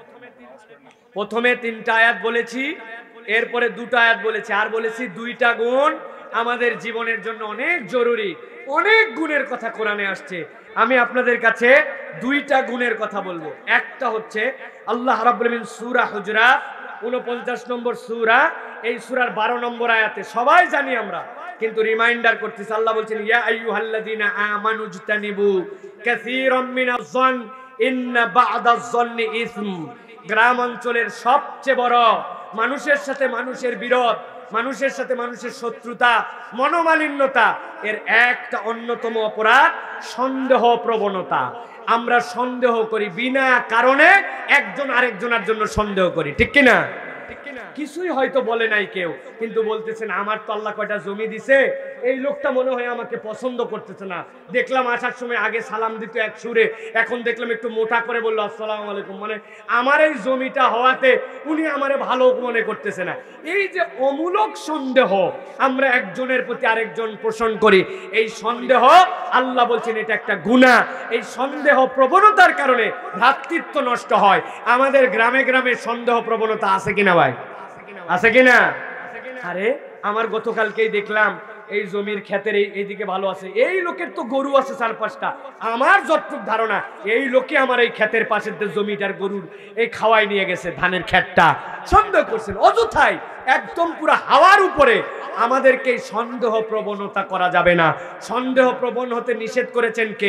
প্রথমে তিনটা আয়াত বলেছি, এরপরে দুটো আয়াত বলেছি, আর বলেছি দুইটা গুণ আমাদের জীবনের জন্য অনেক জরুরি। অনেক গুণের কথা কোরআনে আসছে, আমি আপনাদের কাছে দুইটা গুণের কথা বলবো। একটা হচ্ছে আল্লাহ রাব্বুল আলামিন সূরা হুজুরাত উনপঞ্চাশ নম্বর সূরা, এই সূরার বারো নম্বর আয়াতে, সবাই জানি আমরা, কিন্তু রিমাইন্ডার করতেছি। আল্লাহ বলছেন ইয়া আইয়ুহাল্লাযীনা আমানুজতানিবু কাসীরাম মিনাজ-যন ইন্না বা'দাজ-যন্নি ইসম। গ্রাম অঞ্চলের সবচেয়ে বড়, মানুষের সাথে মানুষের বিরোধ, মানুষের সাথে মানুষের শত্রুতা, মনোমালিন্যতা, এর একটা অন্যতম অপরাধ সন্দেহ প্রবণতা। আমরা সন্দেহ করি, বিনা কারণে একজন আরেকজনের জন্য সন্দেহ করি। ঠিক কিনা? কিছুই হয়তো বলে নাই কেউ, কিন্তু বলতেছেন আমার তো আল্লাহ কয়টা জমি দিছে, এই লোকটা মনে হয় আমাকে পছন্দ করতেছে না। দেখলাম আসার সময় আগে সালাম দিত এক সুরে, এখন দেখলাম একটু মোটা করে বললো আসসালামু আলাইকুম, মানে আমার এই জমিটা হওয়াতে উনি আমারে ভালো মনে করতেছে না। এই যে অমূলক সন্দেহ আমরা একজনের প্রতি আরেকজন পোষণ করি, এই সন্দেহ আল্লাহ বলছেন এটা একটা গুনাহ। এই সন্দেহ প্রবণতার কারণে ভ্রাতৃত্ব নষ্ট হয়। আমাদের গ্রামে গ্রামে সন্দেহ প্রবণতা আছে কিনা ভাই? আছে কিনা? আরে আমার গতকালকেই দেখলাম এই জমির ক্ষেতের এইদিকে ভালো আছে, এই লোকের তো গরু আছে চার পাঁচটা। আমার যতটুক ধারণা এই লোকে আমার এই ক্ষেতের পাশের জমিটার গরুর এই খাওয়াই নিয়ে গেছে, ধানের ক্ষেতটা। সন্দেহ করছেন অযথাই, একদম পুরো হাওয়ার উপরে। আমাদেরকে সন্দেহ প্রবণতা করা যাবে না। সন্দেহ প্রবণ হতে নিষেধ করেছেন কে?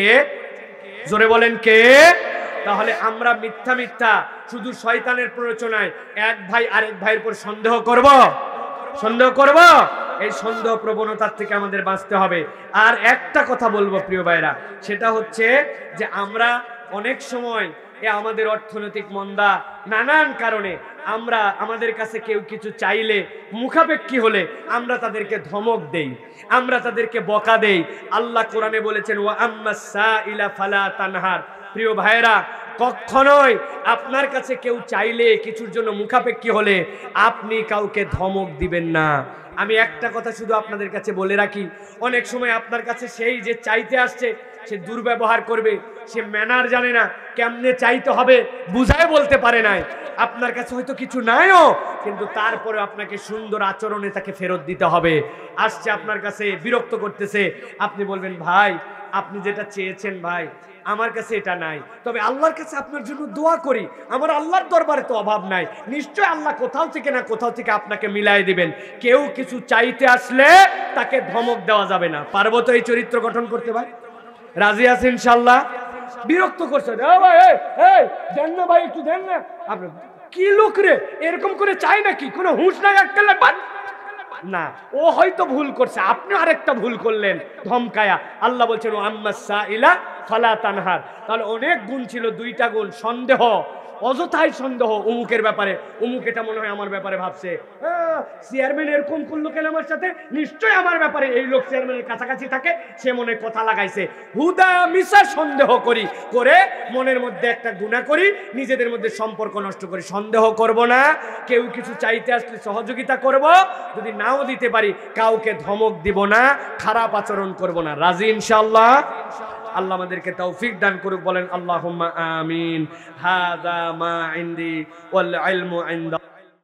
জোরে বলেন কে? তাহলে আমরা মিথ্যা মিথ্যা শুধু শয়তানের প্ররোচনায় এক ভাই আরেক ভাইয়ের উপর সন্দেহ করব? সন্দেহ করব? এই সন্দেহ প্রবণতার থেকে আমাদের বাঁচতে হবে। আর একটা কথা বলবো প্রিয় ভাইরা, সেটা হচ্ছে যে আমরা অনেক সময় এ আমাদের অর্থনৈতিক মন্দা, নানান কারণে আমরা আমাদের কাছে কেউ কিছু চাইলে, মুখাপেক্ষী হলে আমরা তাদেরকে ধমক দেই, আমরা তাদেরকে বকা দেই। আল্লাহ কোরআনে বলেছেন ওয়া আম্মাস সাইলা ফালা তানহার। প্রিয় ভাইরা, কখনোই আপনার কাছে কেউ চাইলে, কিছুর জন্য মুখাপেক্ষী হলে আপনি কাউকে ধমক দিবেন না। আমি একটা কথা শুধু আপনাদের কাছে বলে রাখি, অনেক সময় আপনার কাছে সেই যে চাইতে আসছে সে দুর্ব্যবহার করবে, সে ম্যানার জানে না, কেমনে চাইতে হবে বুঝায় বলতে পারে নাই। আপনার কাছে হয়তো কিছু নাইও, কিন্তু তারপরে আপনাকে সুন্দর আচরণে তাকে ফেরত দিতে হবে। আসছে আপনার কাছে, বিরক্ত করতেছে, আপনি বলবেন ভাই আপনি যেটা চেয়েছেন ভাই আমার কাছে এটা নাই, তবে আল্লাহর কাছে আপনার জন্য দোয়া করি, আমার আল্লাহর দরবারে তো অভাব নাই, নিশ্চয় আল্লাহ কোথাও থেকে না কোথাও থেকে আপনাকে মিলাই দিবেন। কেউ কিছু চাইতে আসলে তাকে ধমক দেওয়া যাবে না। পারবো তো এই চরিত্র গঠন করতে ভাই? রাজি আছেন ইনশাআল্লাহ? বিরক্ত করছেন দেন না ভাই, একটু দেন না। আপনি কি লোক রে, এরকম করে চাই নাকি? কোনো হুঁশ নাই, না, ও হয়তো ভুল করছে, আপনি আরেকটা ভুল করলেন ধমকায়া। আল্লাহ বলছেন ও আম্মাস সাইলা ফালা তানহার। তাহলে অনেক গুণ ছিল, দুইটা গুণ, সন্দেহ, অযথাই সন্দেহ অমুকের ব্যাপারে, অমুক এটা মনে হয় আমার ব্যাপারে ভাবছে, চেয়ারম্যান এরকম করলো কেন আমার সাথে, নিশ্চয়ই আমার ব্যাপারে, এই লোক চেয়ারম্যানের কাছাকাছি থাকে, সে মনে কথা লাগাইছে। হুদা মিশা সন্দেহ করি, করে মনের মধ্যে একটা গুনাহ করি, নিজেদের মধ্যে সম্পর্ক নষ্ট করি। সন্দেহ করব না, কেউ কিছু চাইতে আসলে সহযোগিতা করব, যদি নাও দিতে পারি কাউকে ধমক দিব না, খারাপ আচরণ করব না। রাজি ইনশাআল্লাহ? আল্লাহ আমাদেরকে তৌফিক দান করুক, বলেন আল্লাহুম্মা আমিন। হাযা মা ইনদি ওয়াল ইলমু ইনদা।